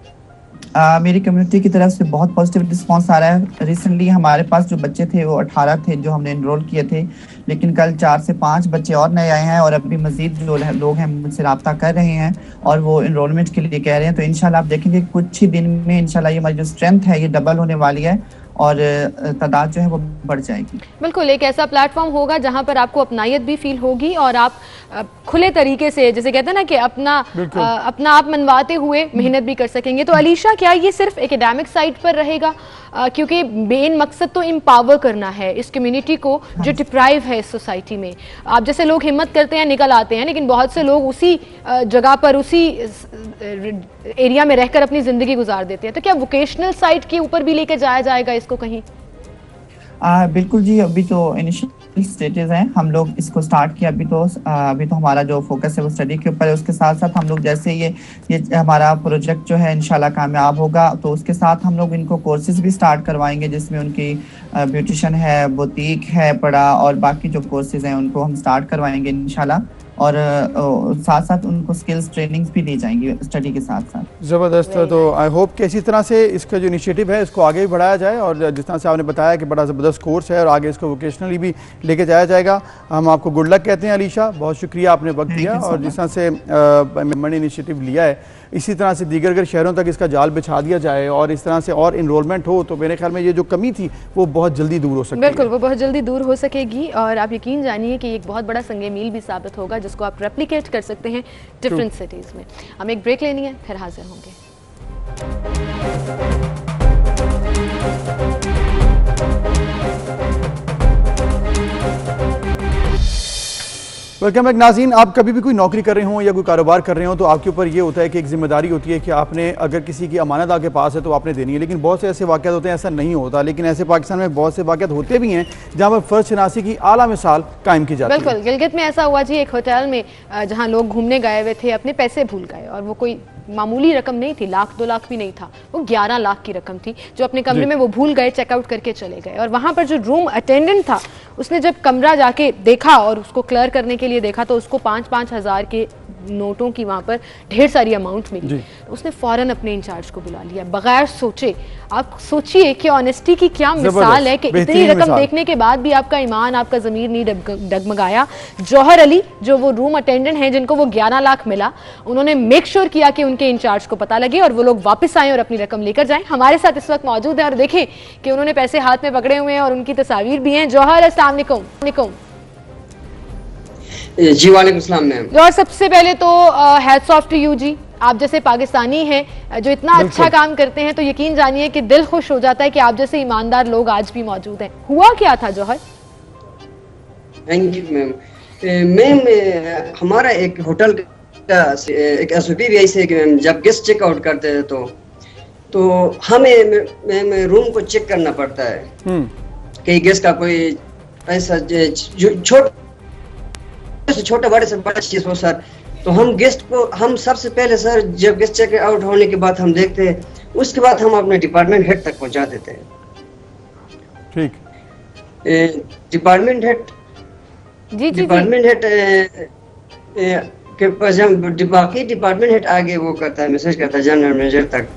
Speaker 4: आ, मेरी कम्युनिटी की तरफ से बहुत पॉजिटिव रिस्पांस आ रहा है। रिसेंटली हमारे पास जो बच्चे थे वो अठारह थे जो हमने इनरोल किए थे, लेकिन कल चार से पाँच बच्चे और नए आए हैं, और अभी मजीद जो लोग हैं मुझसे रब्ता कर रहे हैं और वो इनरोलमेंट के लिए कह रहे हैं। तो इंशाल्लाह आप देखेंगे कुछ ही दिन में इंशाल्लाह ये हमारी जो स्ट्रेंथ है ये डबल होने वाली है और तादाद जो है वो बढ़ जाएगी।
Speaker 1: बिल्कुल, एक ऐसा प्लेटफॉर्म होगा जहां पर आपको अपनायत भी फील होगी और आप खुले तरीके से, जैसे कहते हैं ना कि अपना आ, अपना आप मनवाते हुए मेहनत भी कर सकेंगे। तो अलीशा, क्या ये सिर्फ एकेडमिक साइड पर रहेगा? आ, क्योंकि मेन मकसद तो एम्पावर करना है इस कम्युनिटी को जो डिप्राइव है इस सोसाइटी में। आप जैसे लोग हिम्मत करते हैं, निकल आते हैं, लेकिन बहुत से लोग उसी जगह पर उसी एरिया में रहकर अपनी ज़िंदगी गुजार देते हैं। तो क्या वोकेशनल साइड के ऊपर भी लेकर जाया जाएगा इसको कहीं?
Speaker 4: आ, बिल्कुल जी, अभी तो इनिशियल स्टेजेस हैं, हम लोग इसको स्टार्ट किया। अभी तो आ, अभी तो हमारा जो फोकस है वो स्टडी के ऊपर है। उसके साथ साथ हम लोग जैसे ये ये हमारा प्रोजेक्ट जो है इंशाल्लाह कामयाब होगा तो उसके साथ हम लोग इनको कोर्सेज भी स्टार्ट करवाएंगे, जिसमें उनकी ब्यूटिशियन है, बुटीक है पड़ा, और बाकी जो कोर्सेज हैं उनको हम स्टार्ट करवाएंगे इंशाल्लाह, और साथ साथ उनको स्किल्स ट्रेनिंग्स भी दी जाएंगी स्टडी के साथ साथ।
Speaker 2: ज़बरदस्त। तो आई होप कि इसी तरह से इसका जो इनिशिएटिव है इसको आगे भी बढ़ाया जाए, और जिस तरह से आपने बताया कि बड़ा ज़बरदस्त कोर्स है और आगे इसको वोकेशनली भी लेके जाया जाएगा। हम आपको गुड लक कहते हैं अलीशा, बहुत शुक्रिया आपने वक्त दिया, और जिस तरह से मैंने इनिशिएटिव लिया है इसी तरह से दीगर अगर शहरों तक इसका जाल बिछा दिया जाए और इस तरह से और इन्रोलमेंट हो तो मेरे ख्याल में ये जो कमी थी वो बहुत जल्दी दूर हो सकती है।
Speaker 1: बिल्कुल, वो बहुत जल्दी दूर हो सकेगी और आप यकीन जानिए कि एक बहुत बड़ा संगे मील भी साबित होगा जिसको आप रेप्लिकेट कर सकते हैं डिफरेंट सिटीज़ में। हमें एक ब्रेक लेनी है, फिर हाजिर होंगे।
Speaker 2: वेलकम बैक नाज़रीन। आप कभी भी कोई नौकरी कर रहे हो या कोई कारोबार कर रहे हो तो आपके ऊपर ये होता है कि एक जिम्मेदारी होती है कि आपने अगर किसी की अमानत आपके पास है तो आपने देनी है, लेकिन बहुत से ऐसे वाक़यात होते हैं ऐसा नहीं होता। लेकिन ऐसे पाकिस्तान में बहुत से वाक़यात होते भी हैं जहाँ पर फ़र्ज शनासी की आला मिसाल कायम की जाती है।
Speaker 1: बिल्कुल, गिलगित में ऐसा हुआ जी, एक होटल में जहाँ लोग घूमने गए हुए थे, अपने पैसे भूल गए और वो कोई मामूली रकम नहीं थी, लाख दो लाख भी नहीं था, वो ग्यारह लाख की रकम थी जो अपने कमरे में वो भूल गए, चेकआउट करके चले गए। और वहाँ पर जो रूम अटेंडेंट था उसने जब कमरा जाके देखा और उसको क्लियर करने के लिए देखा तो उसको पाँच पाँच हज़ार के नोटों की वहाँ पर ढेर सारी अमाउंट मिली। उसने फौरन अपने इंचार्ज को बुला लिया बगैर सोचे। आप सोचिए कि ऑनेस्टी की क्या मिसाल है कि इतनी रकम देखने के बाद भी आपका ईमान, आपका ज़मीर नहीं डगमगाया। जौहर अली जो वो रूम अटेंडेंट हैं जिनको वो ग्यारह लाख मिला, उन्होंने मेक श्योर किया कि उनके इंचार्ज को पता लगे और वो लोग वापस आए और अपनी रकम लेकर जाएं। हमारे साथ इस वक्त मौजूद है और देखें कि उन्होंने पैसे हाथ में पकड़े हुए हैं और उनकी तस्वीर भी हैं। जौहर, अस्सलाम वालेकुम।
Speaker 5: जी वालेकुम सलाम मैम।
Speaker 1: और सबसे पहले तो hats off to you ji, आप जैसे पाकिस्तानी हैं जो इतना अच्छा काम करते हैं तो यकीन जानिए कि दिल खुश हो जाता है कि आप जैसे ईमानदार लोग आज भी मौजूद हैं। हुआ क्या था Johar?
Speaker 5: Thank you ma'am. Ma'am हमारा एक होटल का एक एस ओ पी भी ऐसे है कि मैम जब गेस्ट चेकआउट करते हैं तो तो हमें मैम रूम को चेक करना पड़ता है कि गेस्ट का कोई ऐसा छोटा से छोटे बड़े से बड़ा चीज हो सर, तो हम गेस्ट को हम सबसे पहले सर जब गेस्ट चेक आउट होने के बाद हम देखते हैं, उसके बाद हम अपने डिपार्टमेंट हेड तक पहुंचा देते हैं।
Speaker 2: ठीक।
Speaker 5: डिपार्टमेंट हेड
Speaker 1: जी जी
Speaker 5: डिपार्टमेंट हेड के पास हम बाकी डिपार्टमेंट हेड आगे वो करता है, मैसेज करता है जनरल मैनेजर तक।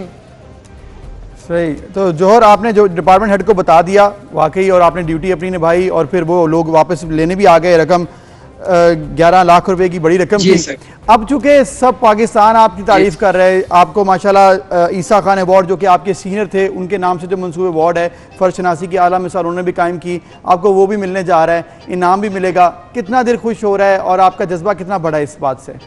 Speaker 2: सही। तो जौहर आपने जो डिपार्टमेंट हेड को बता दिया वाकई और आपने ड्यूटी अपनी निभाई और फिर वो लोग वापस लेने भी आ गए। रकम ग्यारह लाख रुपए की बड़ी रकम थी। अब चूंकि सब पाकिस्तान आपकी तारीफ कर रहे हैं, आपको माशाल्लाह ईसा खान अवार्ड जो कि आपके सीनियर थे उनके नाम से जो मंसूब अवार्ड है फर्ज शनासी की आला मिसाल उन्होंने भी कायम की, आपको वो भी मिलने जा रहा है, इनाम भी मिलेगा। कितना दिल खुश हो रहा है और आपका जज्बा कितना बड़ा है इस बात से?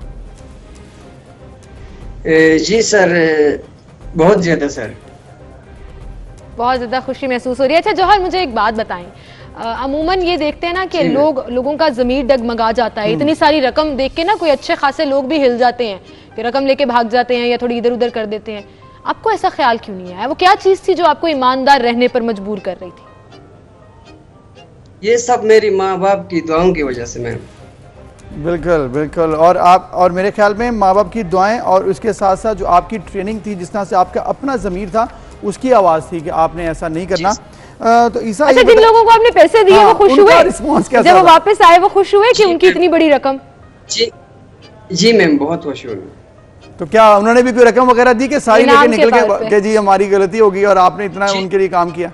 Speaker 5: जी सर, बहुत ज्यादा सर,
Speaker 1: बहुत ज्यादा खुशी महसूस हो रही है। अच्छा जौहर, मुझे एक बात बताएं, अमूमन ये देखते हैं ना कि लोग लोगों का ज़मीर डगमगा जाता है, इतनी सारी रकम देख के ना कोई अच्छे खासे लोग भी हिल जाते हैं कि रकम लेके भाग जाते हैं या थोड़ी इधर उधर कर देते हैं। आपको ऐसा ख्याल क्यों नहीं आया? वो क्या चीज़ थी जो आपको ईमानदार रहने पर मजबूर कर रही थी?
Speaker 5: ये सब मेरी माँ बाप की दुआओं की वजह से मैम।
Speaker 2: बिल्कुल बिल्कुल। और आप और मेरे ख्याल में माँ बाप की दुआएं और उसके साथ साथ जो आपकी ट्रेनिंग थी, जिस तरह से आपका अपना ज़मीर था, उसकी आवाज़ थी कि आपने ऐसा नहीं करना। आ, तो ईसा
Speaker 1: अच्छा, जिन लोगों को आपने पैसे दिए वो खुश हुए?
Speaker 2: रिस्पॉन्स
Speaker 1: जब वो वापस आए वो खुश हुए कि उनकी इतनी बड़ी रकम?
Speaker 5: जी जी मैम, बहुत खुश हुए।
Speaker 2: तो क्या उन्होंने भी कोई रकम वगैरह दी कि सारी लेके निकल के कि जी हमारी गलती होगी और आपने इतना उनके लिए काम किया?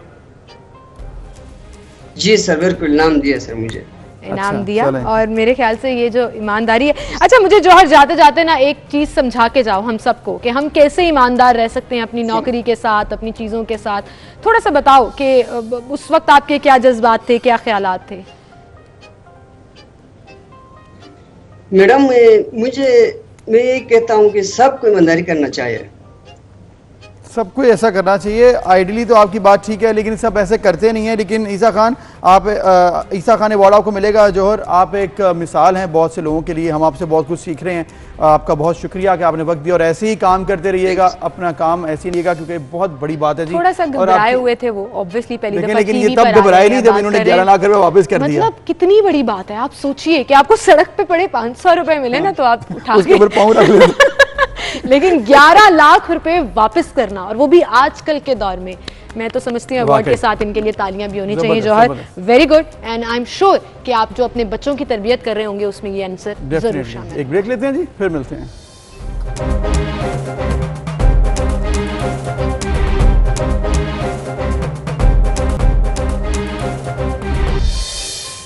Speaker 5: जी सर, बिल्कुल इनाम दिया सर, मुझे
Speaker 1: इनाम अच्छा, दिया। और मेरे ख्याल से ये जो ईमानदारी है। अच्छा मुझे जौहर जाते जाते ना एक चीज़ समझा के जाओ हम सबको कि हम कैसे ईमानदार रह सकते हैं अपनी नौकरी के साथ, अपनी चीज़ों के साथ। थोड़ा सा बताओ कि उस वक्त आपके क्या जज्बात थे, क्या ख्यालात थे?
Speaker 5: मैडम मुझे मैं ये कहता हूँ कि सबको ईमानदारी करना चाहिए,
Speaker 2: सबको ऐसा करना चाहिए। आइडियली तो आपकी बात ठीक है लेकिन सब ऐसे करते नहीं है। लेकिन ईसा खान, आप ईसा खान अवार्ड आपको मिलेगा। जौहर, आप एक मिसाल हैं बहुत से लोगों के लिए, हम आपसे बहुत कुछ सीख रहे हैं। आपका बहुत शुक्रिया कि आपने वक्त दिया और ऐसे ही काम करते रहिएगा, अपना काम ऐसे नहीं क्योंकि बहुत बड़ी बात है जी।
Speaker 1: थोड़ा सा घबराए हुए थे वो ऑब्वियसली पहली दफा,
Speaker 2: लेकिन ये तब घबराए नहीं जब इन्होंने ग्यारह लाख रुपए वापस कर दिया।
Speaker 1: मतलब कितनी बड़ी बात है। आप सोचिए कि आपको सड़क पे पड़े पाँच सौ रुपए मिले ना तो आप उठा
Speaker 2: उसके ऊपर पाँव रख लेते
Speaker 1: लेकिन ग्यारह लाख रुपए वापस करना और वो भी आजकल के दौर में, मैं तो समझती हूँ अवार्ड के साथ इनके लिए तालियां भी होनी चाहिए। Johar, very good and I am sure कि आप जो अपने बच्चों की तरबियत कर रहे होंगे उसमें ये आंसर जरूर शामिल।
Speaker 2: एक ब्रेक लेते हैं जी, फिर मिलते हैं।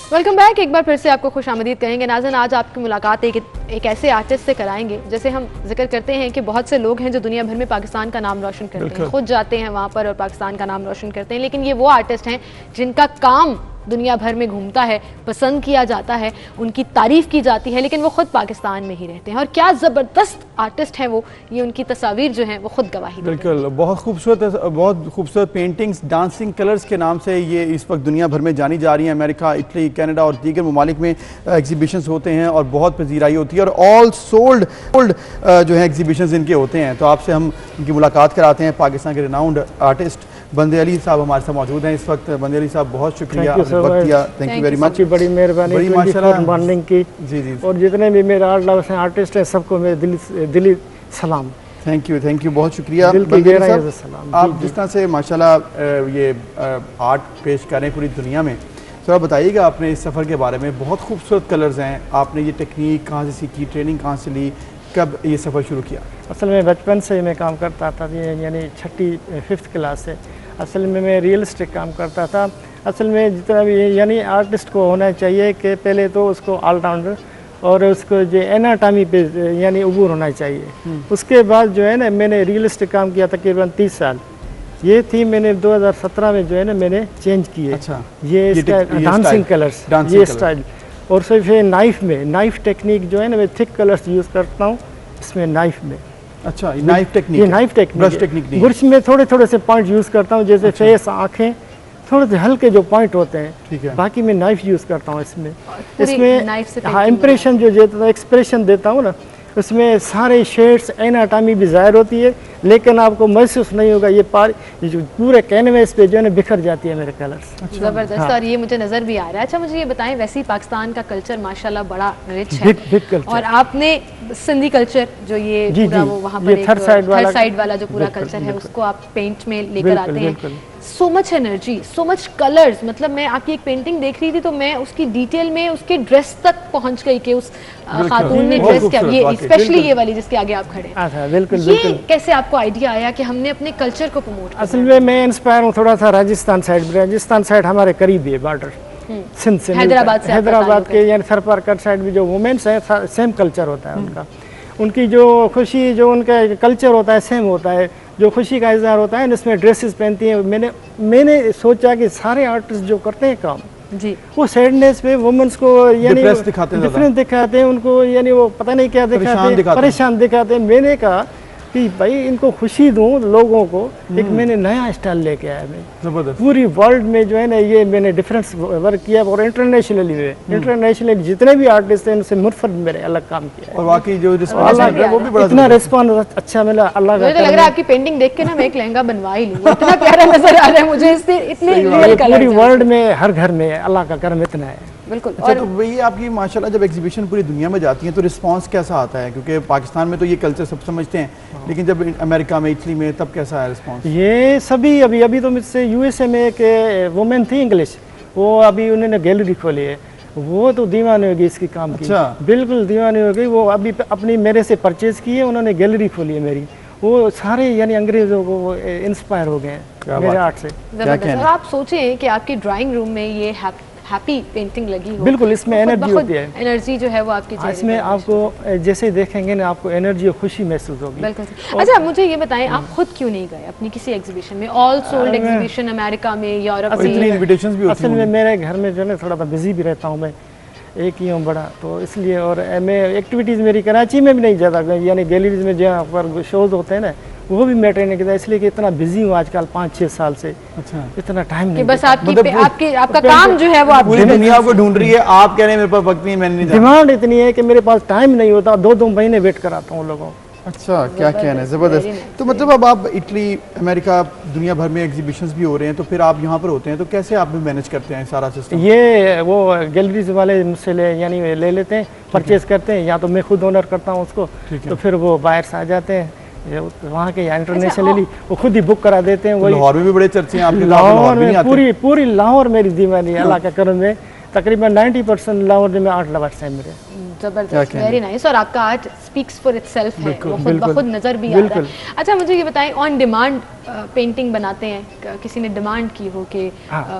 Speaker 1: Welcome back. एक बार फिर से आपको खुशामदीद कहेंगे। नाज़रीन, आज आपकी मुलाकात एक एक ऐसे आर्टिस्ट से कराएंगे जैसे हम जिक्र करते हैं कि बहुत से लोग हैं जो दुनिया भर में पाकिस्तान का नाम रोशन करते हैं, खुद जाते हैं वहाँ पर और पाकिस्तान का नाम रोशन करते हैं, लेकिन ये वो आर्टिस्ट हैं जिनका काम दुनिया भर में घूमता है, पसंद किया जाता है, उनकी तारीफ की जाती है, लेकिन वो खुद पाकिस्तान में ही रहते हैं। और क्या ज़बरदस्त आर्टिस्ट हैं वो, ये उनकी तस्वीर जो हैं वो खुद गवाही।
Speaker 2: बिल्कुल, बहुत खूबसूरत बहुत खूबसूरत पेंटिंग्स डांसिंग कलर्स के नाम से ये इस वक्त दुनिया भर में जानी जा रही हैं। अमेरिका, इटली, कनाडा और दीगर ममालिक में एग्जीबिशंस होते हैं और बहुत पजीराई होती है और ऑल सोल्ड सोल्ड जो है एग्जीबिशंस इनके होते हैं। तो आपसे हम इनकी मुलाकात कराते हैं। पाकिस्तान के रिनाउंड आर्टिस्ट बंदे अली साहब हमारे साथ मौजूद हैं इस वक्त। बंदे अली साहब, बहुत शुक्रिया, वक्त दिया, थैंक यू वेरी मच।
Speaker 6: बड़ी मेहरबानी,
Speaker 2: बड़ी माशाल्लाह
Speaker 6: मॉर्निंग की।
Speaker 2: जी जी,
Speaker 6: और जितने भी मेरे आर्ट लवर्स हैं, आर्टिस्ट हैं, सबको मेरे दिली दिली सलाम।
Speaker 2: थैंक यू थैंक यू बहुत शुक्रिया।
Speaker 6: बंदे अली साहब,
Speaker 2: आप जिस तरह से माशाल्लाह ये आर्ट पेश कर रहे हैं पूरी दुनिया में, तो आप बताइएगा अपने इस सफ़र के बारे में। बहुत खूबसूरत कलर्स हैं, आपने ये टेक्निक कहाँ से सीखी, ट्रेनिंग कहाँ से ली, कब ये सफ़र शुरू किया?
Speaker 6: असल में बचपन से मैं काम करता था, यानी छठी फिफ्थ क्लास से। असल में मैं रियलिस्टिक काम करता था। असल में जितना भी यानी आर्टिस्ट को होना चाहिए कि पहले तो उसको ऑलराउंडर और उसको जो एनाटॉमी पे यानी उबूर होना चाहिए। उसके बाद जो है ना मैंने रियलिस्टिक काम किया तकरीबन तीस साल। ये थी मैंने दो हज़ार सत्रह में जो है ना मैंने चेंज किए।
Speaker 2: अच्छा,
Speaker 6: ये इसका डांसिंग कलर्स, ये स्टाइल। और सिर्फ नाइफ में नाइफ टेक्निक जो है ना मैं थिक कलर्स यूज़ करता हूँ इसमें नाइफ में।
Speaker 2: अच्छा, ये नाइफ टेक्निक,
Speaker 6: ये नाइफ टेक्निक,
Speaker 2: ब्रश टेक्निक नहीं।
Speaker 6: ब्रश में थोड़े थोड़े से पॉइंट यूज़ करता हूँ, जैसे अच्छा। फेस, आँखें, थोड़े से हल्के जो पॉइंट होते हैं, ठीक है। बाकी मैं नाइफ यूज़ करता हूँ इसमें। इसमें हाँ इम्प्रेशन जो देता हूँ, एक्सप्रेशन देता हूँ ना, उसमें सारे शेड्स, एनाटॉमी भी ज़ाहिर होती है, लेकिन आपको महसूस नहीं होगा ये पार ये जो पूरे कैनवेस पे जो है ना बिखर जाती है मेरे कलर्स।
Speaker 1: अच्छा। ज़बरदस्त। हाँ। और ये मुझे नज़र भी आ रहा है। अच्छा, मुझे ये बताएं, वैसे ही पाकिस्तान का कल्चर माशाल्लाह बड़ा रिच है,
Speaker 6: बिग, बिग और
Speaker 1: आपने सिंधी कल्चर जो ये
Speaker 6: जी,
Speaker 1: पूरा
Speaker 6: जी,
Speaker 1: वो वहाँ पर
Speaker 6: थर्ड साइड वाला,
Speaker 1: साइड वाला जो पूरा कल्चर है उसको आप पेंट में लेकर आते हैं। So much energy, so much colours. मतलब मैं आपकी एक पेंटिंग देख रही थी तो मैं उसकी डिटेल में उसके ड्रेस तक पहुंच गई कि उस खातून ने ड्रेस क्या, ये स्पेशली ये वाली जिसके आगे आप खड़े हैं।
Speaker 6: बिल्कुल
Speaker 1: ये कैसे आपको आइडिया आया कि हमने अपने कल्चर को प्रमोट?
Speaker 6: असल में मैं इंस्पायर हूँ थोड़ा सा राजस्थान साइड। राजस्थान साइड हमारे करीब है बॉर्डर, सिंध से,
Speaker 1: हैदराबाद से,
Speaker 6: हैदराबाद के यानी थरपारकर साइड में जो वुमेन्स हैं सेम कल्चर होता है उनका। उनकी जो खुशी, जो उनका कल्चर होता है सेम होता है, जो खुशी का इजहार होता है इसमें ड्रेसेस पहनती हैं। मैंने मैंने सोचा कि सारे आर्टिस्ट जो करते हैं काम जी, वो सैडनेस पे वुमेन्स को यानी डिफरेंस दिखाते हैं, उनको यानी वो पता नहीं क्या दिखाते हैं, परेशान दिखाते हैं। मैंने कहा कि भाई इनको खुशी दूं लोगों को, एक मैंने नया स्टाइल लेके आया। मैं पूरी वर्ल्ड में जो है ना ये मैंने डिफरेंस वर्क किया और इंटरनेशनली में इंटरनेशनली जितने भी आर्टिस्ट हैं उनसे मुनफरद मेरे अलग काम किया
Speaker 2: और वाकई जो रिस्पांस है वो भी बड़ा
Speaker 6: इतना रिस्पांस अच्छा मिला। अल्लाह का
Speaker 1: मुझे लग रहा है आपकी पेंटिंग देख के ना मैं एक लहंगा बनवा ही लूं, इतना प्यारा नजर आ रहा है मुझे। इससे इतने रियल कलर
Speaker 6: पूरी वर्ल्ड में हर घर में अल्लाह का करम इतना है।
Speaker 1: बिल्कुल।
Speaker 2: अच्छा, तो वही आपकी माशाल्लाह जब एग्जीबिशन पूरी दुनिया में जाती है तो रिस्पांस कैसा आता है? क्योंकि पाकिस्तान में तो ये कल्चर सब समझते हैं, लेकिन जब अमेरिका में, इटली में, तब कैसा है रिस्पांस?
Speaker 6: ये सभी अभी अभी तो मुझसे यूएसए में एक वुमेन थी इंग्लिश, वो अभी उन्होंने गैलरी खोली है, वो तो दीवाने हो गई इसकी काम की। अच्छा। बिल्कुल दीवाने हो गई। वो अभी अपनी मेरे से परचेज की है, उन्होंने गैलरी खोली है मेरी। वो सारे यानी अंग्रेजों को वो इंस्पायर हो गए हैं मेरे आर्ट से।
Speaker 1: और आप सोचें कि आपकी ड्राइंग रूम में ये हैप्पी पेंटिंग लगी हो।
Speaker 6: बिल्कुल, इसमें एनर्जी होती है,
Speaker 1: एनर्जी जो है वो आपकी चेहरे
Speaker 6: इसमें आपको जैसे देखेंगे ना आपको एनर्जी और खुशी महसूस होगी।
Speaker 1: बिल्कुल। अच्छा, मुझे ये बताएं, आप खुद क्यों नहीं गए अपनी किसी एग्जीबिशन में? ऑल सोल्ड एग्जीबिशन अमेरिका में, यूरोप में,
Speaker 2: इतनी इनविटेशंस भी होती हैं।
Speaker 6: असल में मेरे घर में जो है थोड़ा सा बिजी भी रहता हूँ मैं, एक ही हूँ बड़ा, तो इसलिए। और मैं एक्टिविटीज़ मेरी कराची में भी नहीं ज़्यादा, यानी गैलरीज में जहाँ पर शोज होते हैं ना वो भी मैं ट्रेनिंग किया, इसलिए कि इतना बिजी हूँ आजकल पाँच छः साल से। अच्छा, इतना टाइम नहीं,
Speaker 1: बस आपकी मतलब आपकी आपका काम जो है वो आप
Speaker 2: पूरी दुनिया को ढूंढ रही है, आप कह रहे हैं मेरे पास वक्त नहीं, मैंने नहीं,
Speaker 6: डिमांड इतनी है कि मेरे पास टाइम नहीं होता, दो दो महीने वेट कराता हूँ लोगों।
Speaker 2: अच्छा, क्या कहना है, ज़बरदस्त। तो मतलब अब आप इटली, अमेरिका, दुनिया भर में एग्जीबिशंस भी हो रहे हैं, तो फिर आप यहाँ पर होते हैं, तो कैसे आप भी मैनेज करते हैं सारा सिस्टम?
Speaker 6: ये वो गैलरीज वाले मुझसे ले यानी ले लेते हैं, परचेज करते हैं, या तो मैं खुद ओनर करता हूँ उसको, तो फिर वो बायर्स आ जाते हैं वहाँ के, या इंटरनेशनली वो खुद ही बुक करा देते हैं। वही
Speaker 2: लाहौर में भी बड़े चर्चे हैं आपके?
Speaker 6: लाहौर में पूरी पूरी लाहौर मेरी दीवानी है, अल्लाह का करम में। तकरीबन नाइन्टी परसेंट लाहौर में आर्ट लवर्स हैं मेरे।
Speaker 1: जबरदस्त, वेरी नाइस। और आपका आर्ट स्पीक्स फॉर इटसेल्फ है, वो खुद ब खुद नजर भी आ रहा है। अच्छा मुझे ये बताएं, ऑन डिमांड पेंटिंग बनाते हैं, किसी ने डिमांड की हो कि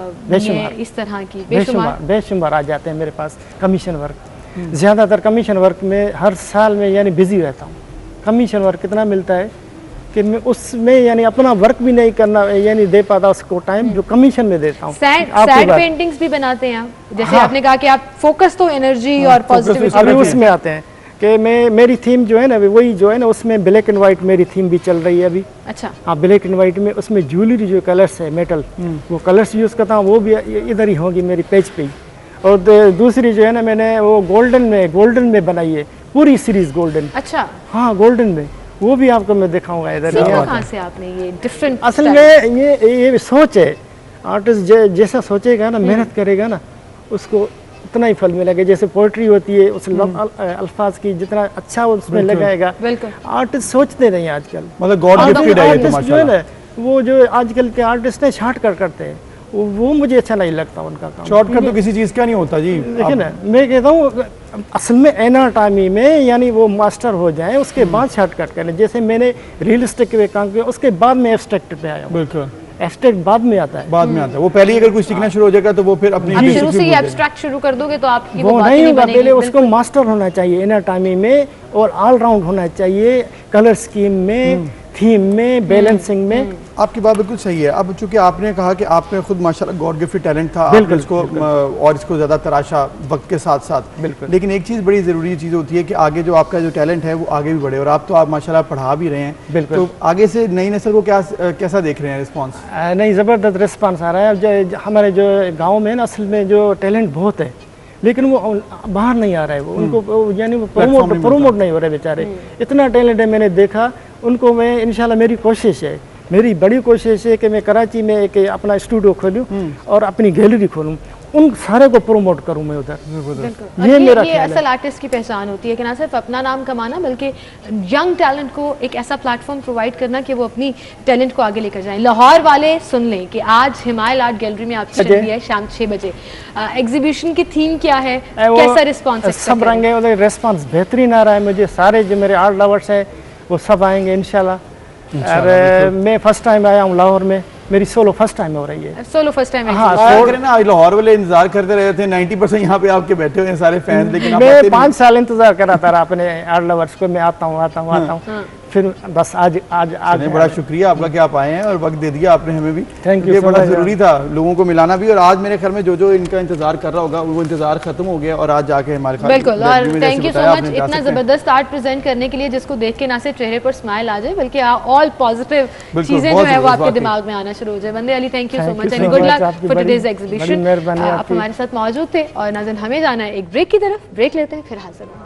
Speaker 1: इस तरह की?
Speaker 6: बेशुमार बेशुमार आ जाते हैं मेरे पास कमीशन वर्क। ज़्यादातर कमीशन वर्क में हर साल में यानी बिजी रहता हूँ। कमीशन वर्क कितना मिलता है कि मैं उसमें यानी अपना वर्क भी नहीं करना यानी दे पाता उसको टाइम जो कमीशन में देता हूँ।
Speaker 1: सैड पेंटिंग्स भी बनाते हैं आप, जैसे हाँ। आपने कहा कि आप फोकस तो एनर्जी हाँ, और पॉजिटिविटी
Speaker 6: अभी उसमें आते हैं कि मैं मेरी थीम जो है ना वही जो है ना उसमें ब्लैक एंड व्हाइट मेरी थीम भी चल रही है अभी।
Speaker 1: अच्छा
Speaker 6: हाँ, ब्लैक एंड व्हाइट में उसमें ज्वेलरी जो कलर्स है मेटल वो कलर्स यूज़ करता हूँ, वो भी इधर ही होगी मेरी पेज पे ही। और दूसरी जो है ना मैंने वो गोल्डन में गोल्डन में बनाई है पूरी सीरीज गोल्डन।
Speaker 1: अच्छा
Speaker 6: हाँ, गोल्डन में वो भी आपको मैं दिखाऊंगा इधर।
Speaker 1: कहाँ से आपने ये डिफरेंट?
Speaker 6: असल में ये ये सोच है, आर्टिस्ट जैसा सोचेगा ना मेहनत करेगा ना उसको उतना ही फल मिलेगा। जैसे पोइट्री होती है उस अल्फाज की जितना अच्छा उसमें लगाएगा। आर्टिस्ट सोचते नहीं आजकल,
Speaker 2: मतलब गॉड गिफ्टेड है ये तो माशाल्लाह।
Speaker 6: जो है ना वो जो आजकल के आर्टिस्ट है शॉर्टकट करते हैं, वो मुझे अच्छा नहीं लगता उनका काम।
Speaker 2: शॉर्टकट तो किसी चीज़ का नहीं होता जी।
Speaker 6: देखिए ना मैं कहता हूँ असल में एनाटॉमी में यानी वो मास्टर हो जाए उसके बाद शॉर्टकट करें। जैसे मैंने रियलिस्टिक पे काम किया उसके बाद में एब्स्ट्रैक्ट पे आया।
Speaker 2: बिल्कुल,
Speaker 6: एब्स्ट्रैक्ट बाद में आता है।
Speaker 2: बाद में आता है वो पहले अगर कुछ सीखना शुरू हो जाएगा तो वो फिर अपनी
Speaker 1: आप शुरू से ही एब्स्ट्रैक्ट शुरू कर दोगे तो आपकी
Speaker 6: वो नहीं होगा। पहले उसको मास्टर होना चाहिए एनाटॉमी में और ऑल राउंड होना चाहिए कलर स्कीम में, थीम में, बैलेंसिंग में।
Speaker 2: आपकी बात बिल्कुल सही है। अब चूंकि आपने कहा कि आप में खुद माशाल्लाह गॉड गिफ्टेड टैलेंट था, आपने इसको और इसको ज़्यादा तराशा वक्त के साथ साथ। लेकिन एक चीज़ बड़ी ज़रूरी चीज़ होती है कि आगे जो आपका जो टैलेंट है वो आगे भी बढ़े। और आप तो आप माशाल्लाह पढ़ा भी रहे हैं, तो आगे से नई नस्ल को क्या कैसा देख रहे हैं रिस्पॉन्स?
Speaker 6: नहीं, ज़बरदस्त रिस्पॉन्स आ रहा है। जो हमारे जो गाँव में ना असल में जो टैलेंट बहुत है लेकिन वो बाहर नहीं आ रहा है, वो उनको यानी वो प्रोमोट प्रोमोट नहीं हो रहे बेचारे। इतना टैलेंट है मैंने देखा उनको। मैं इंशाल्लाह मेरी कोशिश है, मेरी बड़ी कोशिश है कि मैं कराची में एक अपना स्टूडियो खोलूं और अपनी गैलरी खोलूं, उन सारे को प्रोमोट करूं मैं उधर।
Speaker 1: ये, ये मेरा ये असल आर्टिस्ट की पहचान होती है कि ना सिर्फ अपना नाम कमाना बल्कि यंग टैलेंट को एक ऐसा प्लेटफॉर्म प्रोवाइड करना कि वो अपनी टैलेंट को आगे लेकर जाएं। लाहौर वाले सुन लें कि आज हिमायल आर्ट गैलरी में आपकी चल रही है शाम छः बजे। एग्जीबिशन की थीम क्या है, कैसा रिस्पॉन्स?
Speaker 6: सब रंग है, उधर रिस्पॉन्स बेहतरीन आ रहा है मुझे। सारे जो मेरे आर्ट लवर्स हैं वो सब आएंगे इंशाल्लाह। और मैं फर्स्ट टाइम आया हूँ लाहौर में, मेरी सोलो फर्स्ट टाइम हो रही है।
Speaker 1: सोलो फर्स्ट टाइम है।
Speaker 2: हाँ, सोलो ना लाहौर वाले इंतजार करते रहे थे। नब्बे परसेंट यहाँ पे आपके बैठे हुए हैं सारे फैंस, लेकिन
Speaker 6: मैं पाँच साल इंतजार कर रहा था अपने आर्ट लवर्स को। मैं आता हूँ आता हूँ आता हूँ फिर बस आज आज आज
Speaker 2: बड़ा शुक्रिया आपका कि आप आए हैं और वक्त दे दिया आपने हमें भी।
Speaker 6: Thank you.
Speaker 2: ये बड़ा जरूरी था लोगों को मिलाना भी। और आज मेरे घर में जो जो इनका इंतजार कर रहा होगा वो इंतजार खत्म हो गया और आज जाके हमारे साथ।
Speaker 1: बिल्कुल, और थैंक यू सो मच इतना जबरदस्त आर्ट प्रेजेंट करने के लिए जिसको देख के ना सिर्फ चेहरे पर स्माइल आ जाए बल्कि ऑल पॉजिटिव चीजें जो है वो आपके दिमाग में आना शुरू हो जाए। Bande Ali, thank you so much and good luck for today's exhibition. आप हमारे साथ मौजूद थे और नाज़रीन हमें जाना है एक ब्रेक की तरफ। ब्रेक लेते हैं फिर हाजिर होंगे।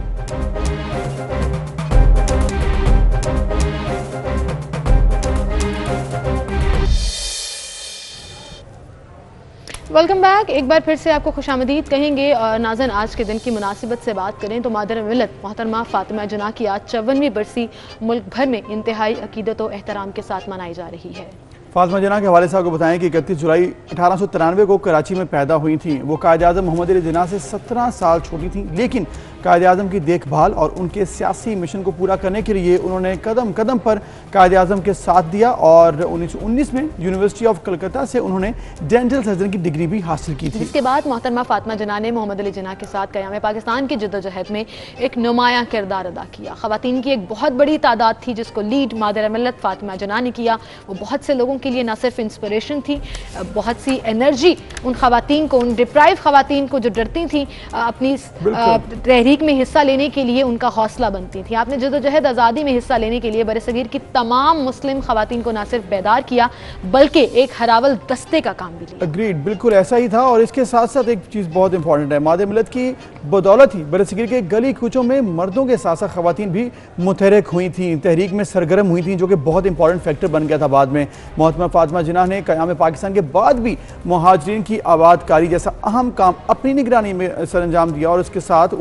Speaker 1: Welcome back. एक बार फिर से आपको खुशामदीद कहेंगे। और नाज़रीन आज के दिन की मुनासिबत से बात करें तो मादर मिल्लत मोहतरमा फातिमा जना की आज चौवनवीं बरसी मुल्क भर में इंतहाई अकीदत और एहतराम के साथ मनाई जा रही है।
Speaker 2: फातिमा जना के हवाले से आपको बताएं कि इकतीस जुलाई अठारह सौ तिरानवे को कराची में पैदा हुई थी। वो कायद आज़म मोहम्मद अली जिन्ना से सत्रह साल छोटी थी, लेकिन कायद आज़म की देखभाल और उनके सियासी मिशन को पूरा करने के लिए उन्होंने कदम कदम पर कायद आज़म के साथ दिया। और उन्नीस सौ उन्नीस में यूनिवर्सिटी ऑफ कलकत्ता से उन्होंने डेंटल सर्जन की डिग्री भी हासिल की थी।
Speaker 1: जिसके बाद मोहतरमा फातिमा जना ने मोहम्मद अली जिन्ना के साथ क़याम पाकिस्तान की जद्दोजहद में एक नुमाया किरदार अदा किया। ख़वातीन की एक बहुत बड़ी तादाद थी जिसको लीड मादर मिल्लत फातिमा जना ने किया। वो बहुत से लोगों के लिए न सिर्फ इंस्पिरेशन थी, बहुत सी एनर्जी उन ख़वातीन को, उन डिप्राइव ख़वातीन को जो डरती थी अपनी तहरीक में हिस्सा लेने के लिए उनका हौसला बनती थी। आपने जद्दोजहद आज़ादी में हिस्सा लेने के लिए बरसगीर की तमाम मुस्लिम ख़वातीन को न सिर्फ बेदार किया बल्कि एक हरावल दस्ते का काम भी लिया।
Speaker 2: अग्रीड, बिल्कुल ऐसा ही था। और इसके साथ साथ एक चीज़ बहुत इंपॉर्टेंट है, मादर मिल्लत की बदौलत ही बरसगीर के गली कूचों में मर्दों के साथ साथ ख़वातीन भी मुतहरिक हुई थी, तहरीक में सरगर्म हुई थी, जो कि बहुत इंपॉर्टेंट फैक्टर बन गया था बाद में। मोहतरमा फातिमा जिन्ना ने क़याम पाकिस्तान के बाद भी मुहाजिरीन की आबादकारी जैसा अहम काम अपनी निगरानी में सरअंजाम दिया और उसके साथ उन्होंने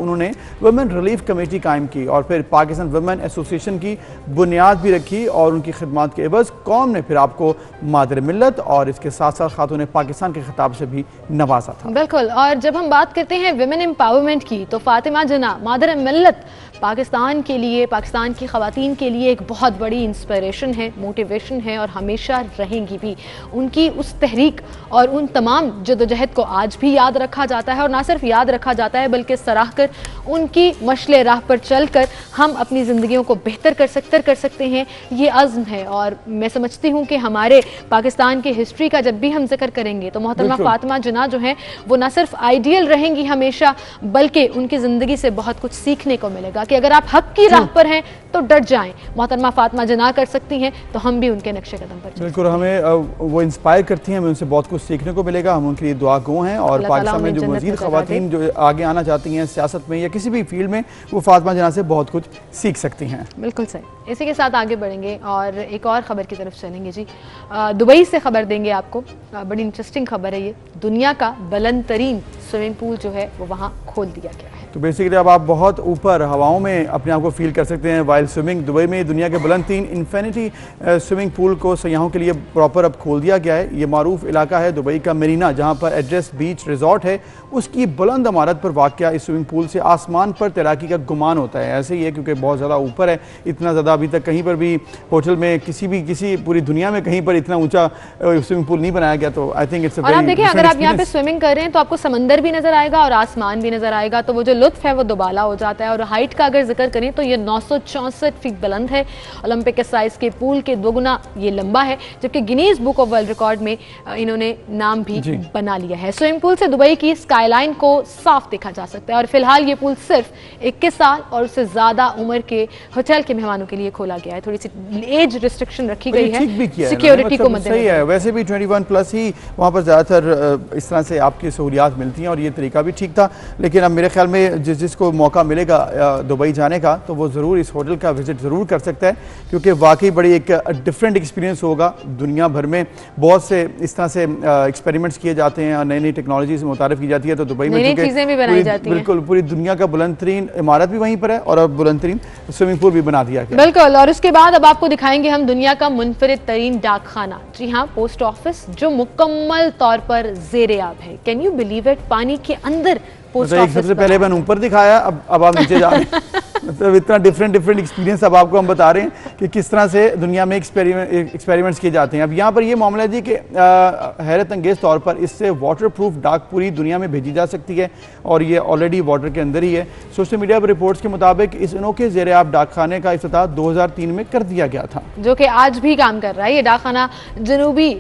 Speaker 2: वुमेन रिलीफ कमेटी कायम की और फिर पाकिस्तान वुमेन एसोसिएशन की बुनियाद भी रखी और उनकी खिदमत के एवज कौम ने फिर आपको मादर मिल्लत और इसके साथ साथ खातून पाकिस्तान के खिताब से भी नवाजा था।
Speaker 1: बिल्कुल, और जब हम बात करते हैं विमेन एम्पावरमेंट की तो फातिमा जना मादर मिल्लत पाकिस्तान के लिए, पाकिस्तान की ख़वातीन के लिए एक बहुत बड़ी इंस्पिरेशन है, मोटिवेशन है और हमेशा रहेंगी भी। उनकी उस तहरीक और उन तमाम जदोजहद को आज भी याद रखा जाता है और ना सिर्फ याद रखा जाता है बल्कि सराह कर उनकी मशले राह पर चल कर हम अपनी ज़िंदगियों को बेहतर कर सकते कर सकते हैं, ये अज़्म है। और मैं समझती हूँ कि हमारे पाकिस्तान की हिस्ट्री का जब भी हम जिक्र करेंगे तो मोहतरमा फातिमा जना जो है वो ना सिर्फ आइडियल रहेंगी हमेशा, बल्कि उनकी ज़िंदगी से बहुत कुछ सीखने को मिलेगा कि अगर आप हक की राह पर हैं तो डट जाएं। मोहतरमा फातिमा जना कर सकती हैं तो हम भी उनके नक्शे कदम पर चलें।
Speaker 2: बिल्कुल, हमें वो इंस्पायर करती हैं, हमें उनसे बहुत कुछ सीखने को मिलेगा। हम उनके लिए दुआ गो हैं और पाकिस्तान में जो मज़ीद ख़वातीन जो आगे आना चाहती हैं सियासत में या किसी भी फील्ड में, वो फातिमा जना से बहुत कुछ सीख सकती हैं।
Speaker 1: बिल्कुल सही। इसी के साथ आगे बढ़ेंगे और एक और ख़बर की तरफ चलेंगे जी। दुबई से खबर देंगे आपको, बड़ी इंटरेस्टिंग खबर है ये। दुनिया का बुलंद तरीन स्विमिंग पूल जो है वो वहाँ खोल दिया गया है।
Speaker 2: तो बेसिकली अब आप बहुत ऊपर हवाओं में अपने आप को फील कर सकते हैं वाइल स्विमिंग। दुबई में दुनिया के बुलंद तीन इन्फिनिटी स्विमिंग पूल को सयाहों के लिए प्रॉपर अब खोल दिया गया है। ये मारूफ इलाका है दुबई का मरीना, जहां पर एड्रेस बीच रिजॉर्ट है। उसकी बुलंद इमारत पर वाक़या इस स्विमिंग पूल से आसमान पर तैराकी का गुमान होता है। ऐसे ही है क्योंकि बहुत ज़्यादा ऊपर है, इतना ज़्यादा अभी तक कहीं पर भी होटल में किसी भी किसी पूरी दुनिया में कहीं पर इतना ऊँचा स्विमिंग पूल नहीं बनाया गया। तो आई थिंक इट्स
Speaker 1: और आप देखिए, अगर आप यहाँ पे स्विमिंग कर रहे हैं तो आपको समंदर भी नजर आएगा और आसमान भी नजर आएगा, तो वो जो लुत्फ है वो दोबाला हो जाता है। और हाइट का अगर जिक्र करें तो ये नौ सौ चौंसठ फीट बुलंद है। ओलंपिक के साइज के पूल के दोगुना ये लंबा है, जबकि Guinness book of world record में इन्होंने नाम भी बना लिया है। स्विमिंग पूल से दुबई की स्काईलाइन को साफ देखा जा सकता है और फिलहाल ये पूल सिर्फ इक्कीस साल और उससे ज्यादा उम्र के होटल के मेहमानों के लिए खोला गया है। थोड़ी सी एज रिस्ट्रिक्शन रखी गई है सिक्योरिटी को मद्देनजर।
Speaker 2: सही है, वैसे भी इक्कीस प्लस ही वहाँ पर ज़्यादातर इस तरह से आपकी सहूलियात मिलती हैं और ये तरीका भी ठीक था। लेकिन अब मेरे ख्याल में जिस जिसको मौका मिलेगा दुबई जाने का तो वो ज़रूर इस होटल का विजिट ज़रूर कर सकता है, क्योंकि वाकई बड़ी एक डिफरेंट एक्सपीरियंस होगा। दुनिया भर में बहुत से इस तरह से एक्सपेरिमेंट्स किए जाते हैं और नई नई टेक्नोलॉजी से मुतारिफ की जाती है। तो दुबई में
Speaker 1: चीज़ें भी बनाई जाती हैं।
Speaker 2: बिल्कुल, पूरी दुनिया का बुलंद तरीन इमारत भी वहीं पर है और अब बुलंद तरीन स्विमिंग पूल भी बना दिया गया।
Speaker 1: बिल्कुल, और उसके बाद अब आपको दिखाएंगे हम दुनिया का मुनफरिद तरीन डाक खाना। जी हाँ, पोस्ट ऑफिस जो मुकम्मल तौर पर ज़ेर-ए-आब है। Can you believe it? पानी के अंदर पोस्ट ऑफिस।
Speaker 2: सबसे पहले मैंने ऊपर दिखाया, अब अब आप नीचे जा रहे हैं। मतलब इतना डिफरेंट डिफरेंट एक्सपीरियंस अब आपको हम बता रहे हैं कि किस तरह से दुनिया में एक्सपेरिमेंट एक्सपेरिमेंट्स किए जाते हैं। अब यहाँ पर ये मामला है जी कि हैरत अंगेज तौर पर इससे वाटर प्रूफ डाक पूरी दुनिया में भेजी जा सकती है और ये ऑलरेडी वाटर के अंदर ही है। सोशल मीडिया पर रिपोर्ट्स के मुताबिक इस अनोखे ज़ेर-ए-आब डाक खाने का इफ्तिताह दो हज़ार तीन में कर दिया गया था,
Speaker 1: जो कि आज भी काम कर रहा है। ये डाक खाना जनूबी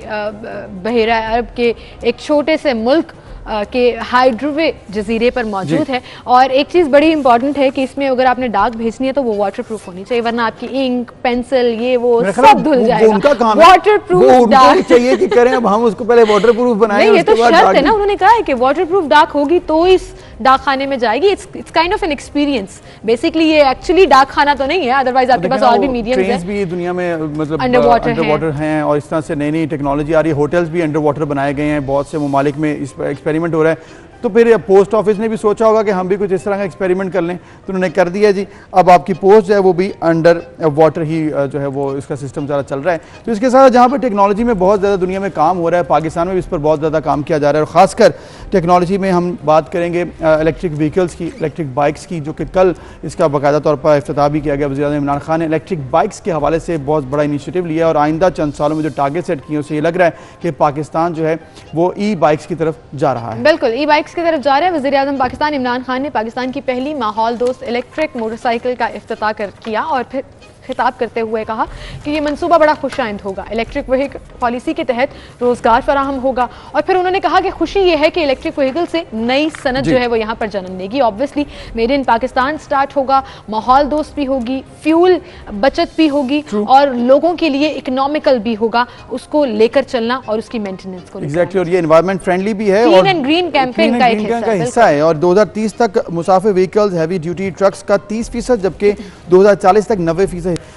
Speaker 1: बहरा अरब के एक छोटे से मुल्क के हाइड्रोवे जजीरे पर मौजूद है। और एक चीज़ बड़ी इंपॉर्टेंट है कि इसमें अगर आपने डाक भेजनी है तो वो वाटर प्रूफ होनी चाहिए, वरना आपकी इंक पेंसिल ये वो सब धुल जाएगा।
Speaker 2: उनका काम
Speaker 1: वाटर प्रूफ डाक
Speaker 2: चाहिए कि करें, अब हम उसको पहले वाटर प्रूफ बनाएं।
Speaker 1: ये तो शर्त है ना, उन्होंने कहा है कि वाटर प्रूफ डाक होगी तो इस डाक खाने में जाएगी। It's it's kind of an experience. Basically ये एक्चुअली डाक खाना तो नहीं है, अदरवाइज आपके पास और भी मीडियम्स हैं।
Speaker 2: भी दुनिया में मतलब
Speaker 1: अंडर वाटर
Speaker 2: अंडर हैं और इस तरह से नई नई टेक्नोलॉजी आ रही है। होटल्स भी अंडर वाटर बनाए गए हैं, बहुत से ममालिक में इस पर एक्सपेरिमेंट हो रहा है। तो फिर पोस्ट ऑफिस ने भी सोचा होगा कि हम भी कुछ इस तरह का एक्सपेरिमेंट कर लें, तो उन्होंने कर दिया जी। अब आपकी पोस्ट जो है वो भी अंडर वाटर ही जो है वो इसका सिस्टम सारा चल रहा है। तो इसके साथ जहाँ पर टेक्नोलॉजी में बहुत ज़्यादा दुनिया में काम हो रहा है, पाकिस्तान में भी इस पर बहुत ज़्यादा काम किया जा रहा है। और ख़ासकर टेक्नोलॉजी में हम बात करेंगे इलेक्ट्रिक व्हीकल्स की, इलेक्ट्रिक बाइक्स की, जो कि कल इसका बाकायदा तौर पर इफ्तिताह भी किया गया। वज़ीर-ए-आज़म इमरान खान ने इलेक्ट्रिक बाइक्स के हवाले से बहुत बड़ा इनिशिएटिव लिया और आइंदा चंद सालों में जो टारगेट सेट किए उससे ये लग रहा है कि पाकिस्तान जो है वो ई बाइक्स की तरफ जा रहा है।
Speaker 1: बिल्कुल, ई बाइक्स की तरफ जा रहा है। वज़ीर-ए-आज़म पाकिस्तान इमरान खान ने पाकिस्तान की पहली माहौल दोस्त इलेक्ट्रिक मोटरसाइकिल का इफ्तिताह कर किया और फिर खिताब करते हुए कहा कि ये मंसूबा बड़ा खुशाइंद होगा। इलेक्ट्रिक व्हीकल पॉलिसी के तहत रोजगार फराहम होगा। और फिर उन्होंने कहा कि खुशी ये है कि इलेक्ट्रिक व्हीकल से नई सनत जो है वो यहाँ पर जन्म लेगी। Obviously made in Pakistan start होगा, माहौल दोस्त भी होगी, फ्यूल बचत भी होगी और लोगों के लिए इकोनॉमिकल भी होगा, उसको लेकर चलना और उसकी मेंटेनेंस को।
Speaker 2: एग्जैक्टली, और ये एनवायरमेंट फ्रेंडली भी है
Speaker 1: और एंड ग्रीन कैंपेन का एक
Speaker 2: हिस्सा है। और दो हज़ार तीस तक मुसाफिर व्हीकल्स हैवी ड्यूटी ट्रक्स का तीस फीसद, जबकि दो हज़ार चालीस तक नब्बे फीसद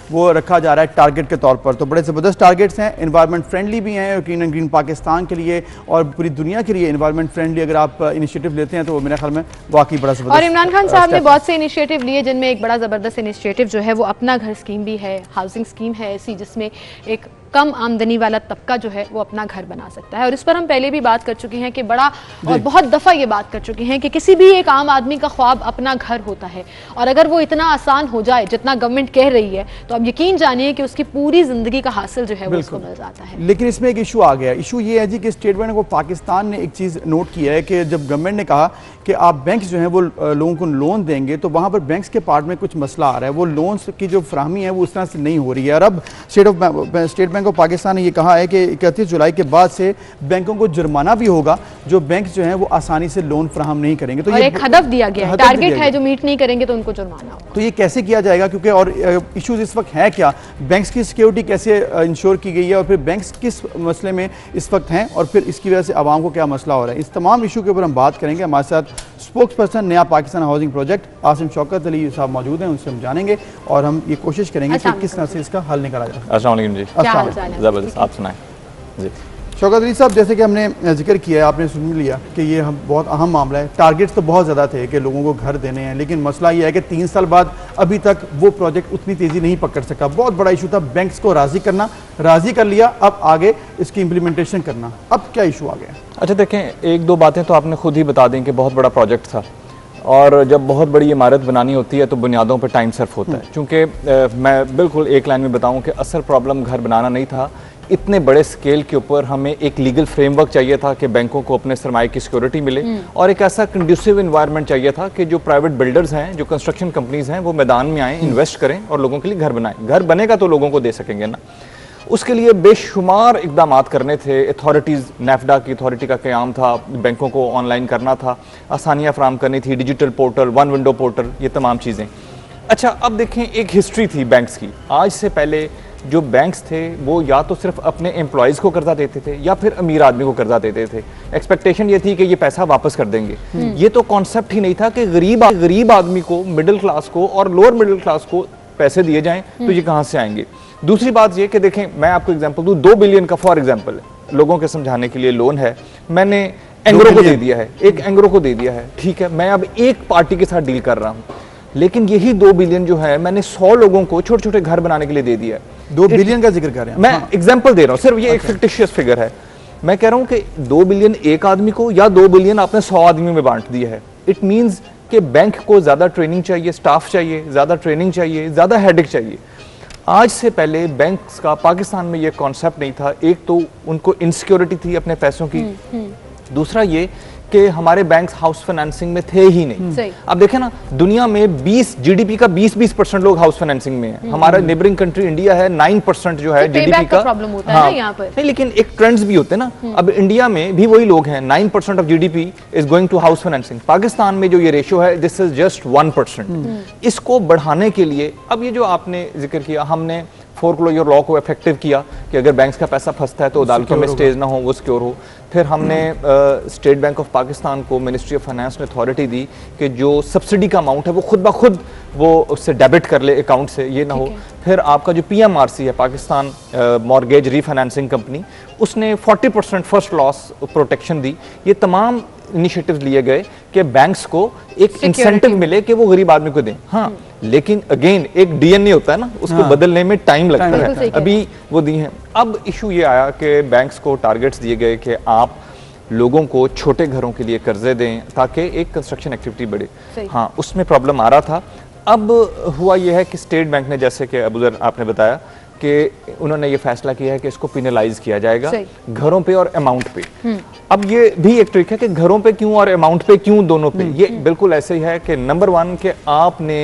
Speaker 2: वो रखा जा रहा है टारगेट के तौर पर। तो बड़े ज़बरदस्त टारगेट्स हैं, इन्वायरमेंट फ्रेंडली भी हैं, क्लीन एंड ग्रीन पाकिस्तान के लिए और पूरी दुनिया के लिए इन्वायरमेंट फ्रेंडली अगर आप इनिशिएटिव लेते हैं तो वो मेरे ख्याल में वाकई बड़ा ज़बरदस्त।
Speaker 1: और इमरान खान साहब ने बहुत से इनिशिएटिव लिए जिनमें एक बड़ा ज़बरदस्त इनिशिएटिव जो है वो अपना घर स्कीम भी है, हाउसिंग स्कीम है ऐसी जिसमें एक कम आमदनी वाला तबका जो है वो अपना घर बना सकता है। और इस पर हम पहले भी बात कर चुके हैं कि बड़ा और बहुत दफ़ा ये बात कर चुके हैं कि किसी भी एक आम आदमी का ख्वाब अपना घर होता है और अगर वो इतना आसान हो जाए जितना गवर्नमेंट कह रही है तो अब यकीन जानिए कि उसकी पूरी जिंदगी का हासिल जो है वो उसको मिल जाता है।
Speaker 2: लेकिन इसमें एक इशू आ गया, इशू ये है जी कि स्टेट बैंक ऑफ पाकिस्तान ने एक चीज़ नोट किया है कि जब गवर्नमेंट ने कहा कि आप बैंक्स जो हैं वो लोगों को लोन देंगे तो वहाँ पर बैंक्स के पार्ट में कुछ मसला आ रहा है, वो लोन्स की जो फराहमी है वो उस तरह से नहीं हो रही है। और अब state of State Bank of Pakistan ने ये कहा है कि इकतीस जुलाई के बाद से बैंकों को जुर्माना भी होगा जो बैंक जो हैं वो आसानी से लोन फराहम नहीं करेंगे। तो
Speaker 1: और
Speaker 2: ये
Speaker 1: एक हदफ दिया गया है, टारगेट है जो मीट नहीं करेंगे तो उनको जुर्माना होगा।
Speaker 2: तो ये कैसे किया जाएगा, क्योंकि और इश्यूज इस वक्त है क्या, बैंक्स की सिक्योरिटी कैसे इंश्योर की गई है और फिर बैंक्स किस मसले में इस वक्त हैं और फिर इसकी वजह से आवाम को क्या मसला हो रहा है, इस तमाम इशू के ऊपर हम बात करेंगे। हमारे साथ स्पोक्स पर्सन नया पाकिस्तान हाउसिंग प्रोजेक्ट आसिम शौकत अली साहब मौजूद हैं, उनसे हम जानेंगे और हम ये कोशिश करेंगे कि किस तरह से इसका हल निकाला जाए।
Speaker 7: अस्सलाम वालेकुम जी। ज़बरदस्त, आप सुनाएं जी।
Speaker 2: शौकत अली साहब, जैसे कि हमने जिक्र किया है, आपने सुन लिया कि ये हम बहुत अहम मामला है। टारगेट्स तो बहुत ज़्यादा थे कि लोगों को घर देने हैं, लेकिन मसला ये है कि तीन साल बाद अभी तक वो प्रोजेक्ट उतनी तेज़ी नहीं पकड़ सका। बहुत बड़ा इशू था बैंक्स को राज़ी करना, राज़ी कर लिया, अब आगे इसकी इम्प्लीमेंटेशन करना। अब क्या इशू आ गया?
Speaker 7: अच्छा देखें, एक दो बातें तो आपने खुद ही बता दी कि बहुत बड़ा प्रोजेक्ट था और जब बहुत बड़ी इमारत बनानी होती है तो बुनियादों पर टाइम सर्फ होता है। चूँकि मैं बिल्कुल एक लाइन में बताऊँ कि असल प्रॉब्लम घर बनाना नहीं था, इतने बड़े स्केल के ऊपर हमें एक लीगल फ्रेमवर्क चाहिए था कि बैंकों को अपने सरमाए की सिक्योरिटी मिले और एक ऐसा कंड्यूसिव एनवायरनमेंट चाहिए था कि जो प्राइवेट बिल्डर्स हैं, जो कंस्ट्रक्शन कंपनीज हैं, वो मैदान में आएँ, इन्वेस्ट करें और लोगों के लिए घर बनाएं। घर बनेगा तो लोगों को दे सकेंगे ना। उसके लिए बेशुमार इकदाम करने थे, अथॉरिटीज़, नेफ्डा की अथॉरिटी का क़याम था, बैंकों को ऑनलाइन करना था, आसानियाँ फराम करनी थी, digital portal, one window portal, ये तमाम चीज़ें। अच्छा, अब देखें, एक हिस्ट्री थी बैंक्स की। आज से पहले जो बैंक्स थे वो या तो सिर्फ अपने एम्प्लॉयज़ को कर्जा देते थे या फिर अमीर आदमी को कर्जा देते थे। एक्सपेक्टेशन ये थी कि ये पैसा वापस कर देंगे। ये तो कॉन्सेप्ट ही नहीं था कि गरीब गरीब आदमी को, मिडिल क्लास को और लोअर मिडिल क्लास को पैसे दिए जाएं, तो ये कहाँ से आएंगे। दूसरी बात ये कि देखें, मैं आपको एग्जांपल दूं, दो बिलियन का फॉर एग्जांपल लोगों के समझाने के लिए लोन है, मैंने एंग्रो को दे दिया है, एक एंग्रो को दे दिया है, ठीक है, मैं अब एक पार्टी के साथ डील कर रहा हूँ, लेकिन यही दो बिलियन जो है मैंने सौ लोगों को छोटे छोटे घर बनाने के लिए दे दिया है।
Speaker 2: दो बिलियन का जिक्र कर रहे हैं,
Speaker 7: मैं एग्जाम्पल दे रहा हूँ, सिर्फ ये एक फिक्टिशियस फिगर है। मैं कह रहा हूँ कि दो बिलियन एक आदमी को या दो बिलियन आपने सौ आदमियों में बांट दिया है। इट मीन्स कि बैंक को ज्यादा ट्रेनिंग चाहिए, स्टाफ चाहिए, ज्यादा ट्रेनिंग चाहिए, ज्यादा हेडेक चाहिए। आज से पहले बैंक्स का पाकिस्तान में ये कॉन्सेप्ट नहीं था। एक तो उनको इनसिक्योरिटी थी अपने पैसों की, दूसरा ये कि हमारे बैंक्स हाउस फाइनेंसिंग में थे ही नहीं। अब देखें ना, दुनिया में बीस जीडीपी का बीस बीस परसेंट लोग हाउस फाइनेंसिंग में है। हमारा नेबरिंग कंट्री इंडिया है, नौ परसेंट जो है जीडीपी का
Speaker 1: प्रॉब्लम होता
Speaker 7: हाँ,
Speaker 1: है ना यहाँ पर।
Speaker 7: नहीं, लेकिन एक ट्रेंड्स भी होते हैं ना। अब इंडिया में भी वही लोग हैं, नौ percent of GDP is going to house financing. Pakistan में जो ये रेशियो है, this is just one percent. इसको बढ़ाने के लिए अब ये जो आपने जिक्र किया, हमने फोरक्लोजर लॉ को इफेक्टिव किया कि अगर बैंक्स का पैसा फंसता है तो अदालतों में स्टेज ना हो, वो सिक्योर हो। फिर हमने स्टेट बैंक ऑफ पाकिस्तान को, मिनिस्ट्री ऑफ फाइनेंस ने अथॉरिटी दी कि जो सब्सिडी का अमाउंट है वो खुद ब खुद वो उससे डेबिट कर ले अकाउंट से, ये ना हो। फिर आपका जो पीएमआरसी है, पाकिस्तान मॉर्गेज रीफाइनेंसिंग कंपनी, उसने चालीस परसेंट फर्स्ट लॉस प्रोटेक्शन दी। ये तमाम इनिशिएटिव्स लिए गए कि बैंक्स को एक इंसेंटिव मिले कि वो गरीब आदमी को दें। हाँ, लेकिन अगेन एक डीएनए होता है ना, उसको हाँ, बदलने में टाइम लगता है। अभी वो दी हैं। अब इशू ये आया कि बैंक्स को टारगेट्स दिए गए कि आप लोगों को छोटे घरों के लिए कर्जे दें ताकि एक कंस्ट्रक्शन एक्टिविटी बढ़े। हाँ, उसमें प्रॉब्लम आ रहा था। अब हुआ यह है कि स्टेट बैंक ने, जैसे कि अबूजर आपने बताया, कि उन्होंने ये फैसला किया है कि इसको पिनलाइज किया जाएगा घरों पे और अमाउंट पे। अब ये भी एक ट्रिक है कि घरों पे क्यों और अमाउंट पे क्यों, दोनों पे। ये बिल्कुल ऐसे ही है कि नंबर वन के आपने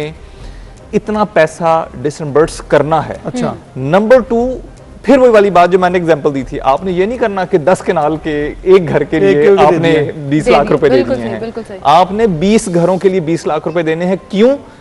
Speaker 7: इतना पैसा डिसबर्स करना है। अच्छा, नंबर टू, फिर वही वाली बात जो मैंने एग्जांपल दी थी, आपने ये नहीं करना कि दस कनाल के एक घर के लिए आपने बीस लाख रुपए दे दिए हैं। आपने बीस घरों के लिए बीस लाख रुपए देने हैं। क्यों?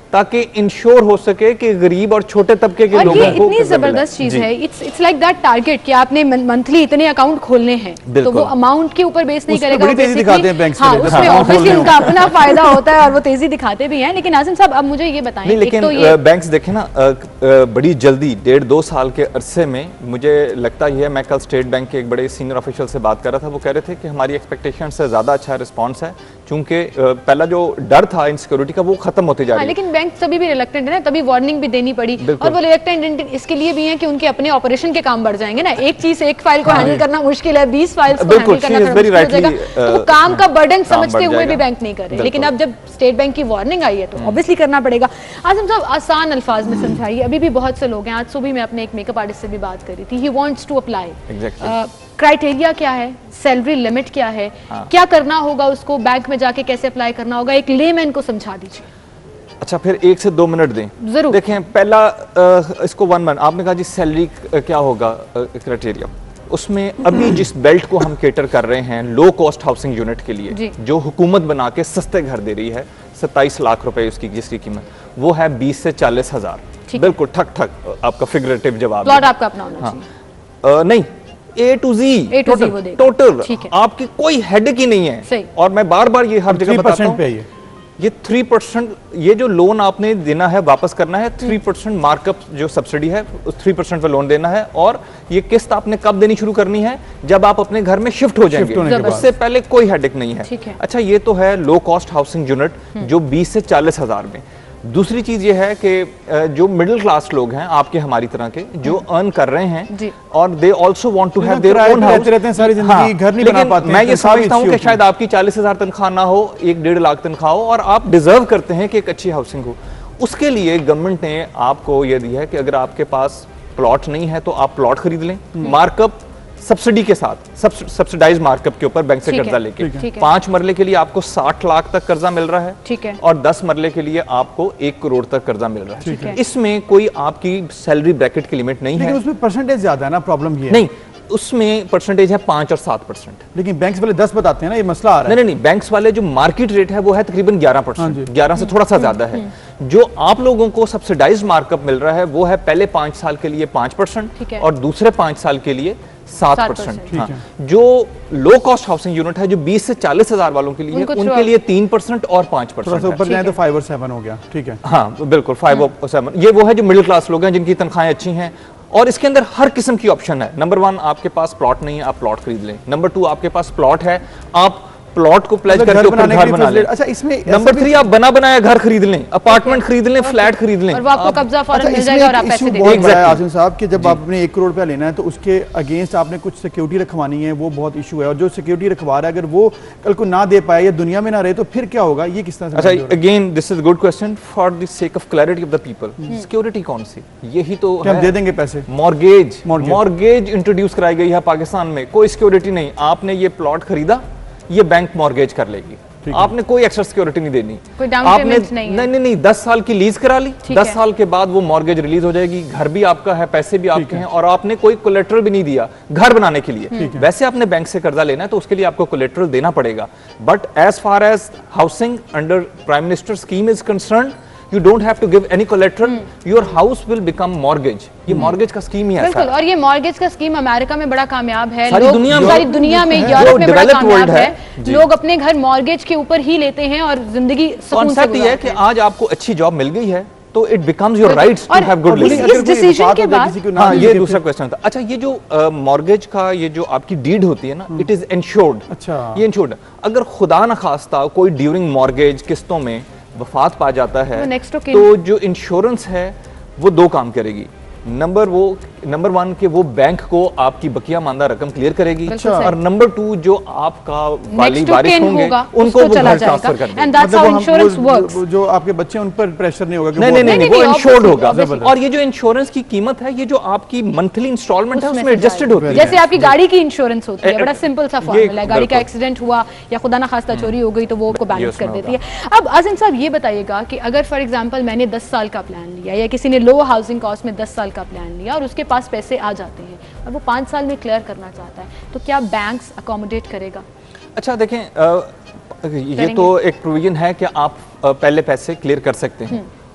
Speaker 7: ताकि इंश्योर हो सके कि गरीब और छोटे तबके के लोगों को।
Speaker 1: और ये इतनी जबरदस्त चीज है, it's it's like that target कि आपने मंथली इतने अकाउंट खोलने हैं, तो वो अमाउंट के ऊपर बेस नहीं करेगा,
Speaker 2: बड़ी तेजी दिखाते हैं बैंक
Speaker 1: हाँ, उसमें ऑब्वियसली उनका अपना फायदा होता है और वो तेजी दिखाते भी हैं। लेकिन आसिम साहब, अब मुझे ये बताएं,
Speaker 7: नहीं, लेकिन
Speaker 1: तो ये
Speaker 7: बैंक्स देखें ना, बड़ी जल्दी डेढ़ दो साल के अरसे में, मुझे लगता है, मैं कल स्टेट बैंक के एक बड़े सीनियर ऑफिशियल से बात कर रहा था, वो कह रहे थे कि हमारी एक्सपेक्टेशन से ज्यादा अच्छा रिस्पॉन्स है, क्योंकि पहला जो डर था इनसिक्योरिटी का वो खत्म होते जा रहा है।
Speaker 1: लेकिन बैंक तभी भी रिलक्टेंट है ना, तभी वार्निंग भी देनी पड़ी, और वो रिलक्टेंट इसके लिए भी है कि उनके अपने ऑपरेशन के काम बढ़ जाएंगे ना। एक चीज, एक फाइल को हैंडल करना मुश्किल है, बीस फाइल्स को हैंडल करना मुश्किल हो जाएगा, तो वो काम का बर्डन समझते हुए भी बैंक नहीं कर रहे। लेकिन अब जब स्टेट बैंक की वार्निंग आई है तो ऑब्वियसली करना पड़ेगा। आसिम साहब, आसान अल्फाज में समझाइए, अभी भी बहुत से लोग हैं, आज सुबह मैं अपने एक मेकअप आर्टिस्ट से भी बात कर रही थी, he wants to apply, criteria क्या है, सैलरी लिमिट क्या है, हाँ। क्या करना होगा उसको, बैंक में जाके कैसे अप्लाई करना होगा, एक लेमैन को समझा दीजिए।
Speaker 7: अच्छा, फिर एक से दो मिनट दें।
Speaker 1: जरूर।
Speaker 7: देखें, पहला आ, इसको वन वन आपने कहा जी सैलरी क्या होगा क्राइटेरिया, उसमें अभी जिस बेल्ट को हम केटर कर रहे हैं लो कॉस्ट हाउसिंग यूनिट के लिए, जो हुकूमत बना के सस्ते घर दे रही है, सत्ताईस लाख रुपए उसकी जिसकी कीमत, वो है बीस से चालीस हजार। बिल्कुल ठक ठक आपका फिगरेटिव जवाब।
Speaker 1: प्लॉट आपका अपना होना चाहिए।
Speaker 7: हाँ। नहीं, A to G total total आपकी कोई हेडेक ही नहीं है। और मैं बार बार ये हर जगह बताता हूं, ये थ्री परसेंट ये जो लोन आपने देना है, वापस करना है, थ्री परसेंट मार्कअप जो सब्सिडी है उस थ्री परसेंट पे लोन देना है। और ये किस्त आपने कब देनी शुरू करनी है, जब आप अपने घर में शिफ्ट हो जाएंगे, उससे पहले कोई हेडेक नहीं है। अच्छा, ये तो है लो कॉस्ट हाउसिंग यूनिट जो बीस से चालीस हजार में। दूसरी चीज ये है कि जो मिडिल क्लास लोग हैं आपके हमारी तरह के, जो अर्न कर रहे हैं और they also want to have their own house, रहते हैं सारी जिंदगी, घर नहीं बना पाते। मैं ये समझता हूं कि शायद आपकी चालीस हजार तनख्वाह ना हो, एक डेढ़ लाख तनख्वाह हो, और आप डिजर्व करते हैं कि एक अच्छी हाउसिंग हो। उसके लिए गवर्नमेंट ने आपको ये दिया है कि अगर आपके पास प्लॉट नहीं है तो आप प्लॉट खरीद लें, मार्कअप सब्सिडी के साथ, सब्सिडाइज मार्कअप के ऊपर बैंक से कर्जा लेके। पांच मरले के लिए आपको साठ लाख तक कर्जा मिल रहा है, ठीक है, और दस मरले के लिए आपको एक करोड़ तक कर्जा मिल रहा है, है। इसमें कोई आपकी सैलरी ब्रैकेट की लिमिट नहीं है,
Speaker 2: उसमें परसेंटेज ज्यादा है ना, प्रॉब्लम ये
Speaker 7: नहीं, उसमें परसेंटेज है पांच और सात परसेंट,
Speaker 2: लेकिन बैंक्स वाले दस बताते हैं ना, ये मसला आ रहा है।
Speaker 7: नहीं नहीं, बैंक्स वाले जो मार्केट रेट है वो है तकरीबन ग्यारह परसेंट, ग्यारह से थोड़ा सा ज्यादा है। जो आप लोगों को सब्सिडाइज मार्कअप मिल रहा है वो है पहले पांच साल के लिए पांच परसेंट और दूसरे पांच साल के लिए सात परसेंट। हाँ। जो लो कॉस्ट हाउसिंग यूनिट है जो बीस से चालीस हजार वालों के लिए, उनके लिए तीन परसेंट और पांच परसेंट
Speaker 2: ऊपर जाए तो फाइव और सेवन हो गया, ठीक है।
Speaker 7: हाँ बिल्कुल, फाइव और सेवन, ये वो है जो मिडिल क्लास लोग हैं जिनकी तनख्वाहें अच्छी हैं, और इसके अंदर हर किस्म की ऑप्शन है। नंबर वन, आपके पास प्लॉट नहीं है, आप प्लॉट खरीद लें। नंबर टू, आपके पास प्लॉट है, आप प्लॉट को प्लेज करके ऊपर घर बना लें।
Speaker 2: अच्छा, इसमें
Speaker 7: नंबर थ्री, आप बना बनाया घर खरीद लें, अपार्टमेंट खरीद लें, फ्लैट खरीद लें,
Speaker 1: और वो आपको कब्जा फौरन मिल जाएगा और आप पैसे दे
Speaker 2: देंगे। आसिम साहब कि जब आपने एक करोड़ रुपया लेना है तो उसके अगेंस्ट आपने कुछ सिक्योरिटी रखवानी है, वो बहुत इशू है। और जो सिक्योरिटी रखवा रहा है अगर वो कल को ना दे पाए या दुनिया में ना रहे तो फिर क्या होगा, ये किस तरह से?
Speaker 7: अच्छा, again this is good question for the sake of clarity of the people. Security कौन सी? यही तो
Speaker 2: हम दे देंगे पैसे।
Speaker 7: मॉर्गेज, मॉर्गेज इंट्रोड्यूस कराई गई है पाकिस्तान में। कोई सिक्योरिटी नहीं, आपने ये प्लॉट खरीदा, ये बैंक मॉर्गेज कर लेगी, आपने कोई एक्स्ट्रा सिक्योरिटी नहीं देनी,
Speaker 1: कोई डाउन
Speaker 7: आपने
Speaker 1: पेमेंट नहीं,
Speaker 7: नहीं नहीं नहीं दस साल की लीज करा ली, दस साल के बाद वो मॉर्गेज रिलीज हो जाएगी, घर भी आपका है, पैसे भी आपके हैं, और आपने कोई कोलेटरल भी नहीं दिया घर बनाने के लिए। वैसे आपने बैंक से कर्जा लेना है तो उसके लिए आपको कोलेटरल देना पड़ेगा, but as far as housing under prime minister scheme is concern, you don't have to give any collateral, your house will become mortgage। ये mortgage का स्कीम ही है।
Speaker 1: बिल्कुल, और ये mortgage का स्कीम अमेरिका में बड़ा कामयाब है,
Speaker 7: सारी दुनिया में,
Speaker 1: सारी दुनिया में, यूरोप में बड़ा कामयाब है। लोग अपने घर mortgage के ऊपर ही लेते हैं और जिंदगी सुकून से गुजारते हैं।
Speaker 7: ये है कि आज आपको अच्छी जॉब मिल गई है तो it becomes your rights to have good living.
Speaker 1: इस डिसीजन के बाद,
Speaker 7: हाँ, ये दूसरा क्वेश्चन था। अच्छा, ये जो मॉर्गेज का ये जो आपकी डीड होती है ना, इट इज इंश्योर्ड।
Speaker 2: अच्छा,
Speaker 7: ये इंश्योर्ड, अगर खुदा न खास्ता कोई ड्यूरिंग मॉर्गेज किस्तों में वफात पा जाता है तो जो इंश्योरेंस है वो दो काम करेगी। नंबर वो नंबर वन के वो बैंक को आपकी बकिया मानदा रकम क्लियर करेगी, और नंबर टू जो आपका वाली वारिस होंगे उनको वो घर ट्रांसफर कर देंगे।
Speaker 1: And that's how insurance works.
Speaker 2: जो आपके बच्चे उन पर प्रेशर नहीं होगा,
Speaker 7: नहीं नहीं नहीं, वो इंश्योर्ड होगा। और ये जो इंश्योरेंस की कीमत है, ये जो आपकी मंथली इंस्टॉलमेंट है उसमें एडजस्टेड होती है,
Speaker 1: जैसे आपकी गाड़ी की इंश्योरेंस होती है। बड़ा सिंपल सा फॉर्मूला है, गाड़ी का एक्सीडेंट हुआ या खुदा ना खास्ता चोरी हो गई तो वो को बैलेंस कर देती है। अब आसिम साहब ये बताइएगा कि अगर फॉर एग्जांपल मैंने दस साल का प्लान लिया या किसी ने लो हाउसिंग कॉस्ट में दस साल का प्लान लिया और उसके पास पैसे आ जाते हैं और वो पाँच साल में क्लियर करना चाहता है, तो क्या बैंक्स अकोमोडेट करेगा?
Speaker 7: अच्छा देखें, आ, ये तो एक प्रोविजन है कि आप आ, पहले पैसे क्लियर कर सकते हैं,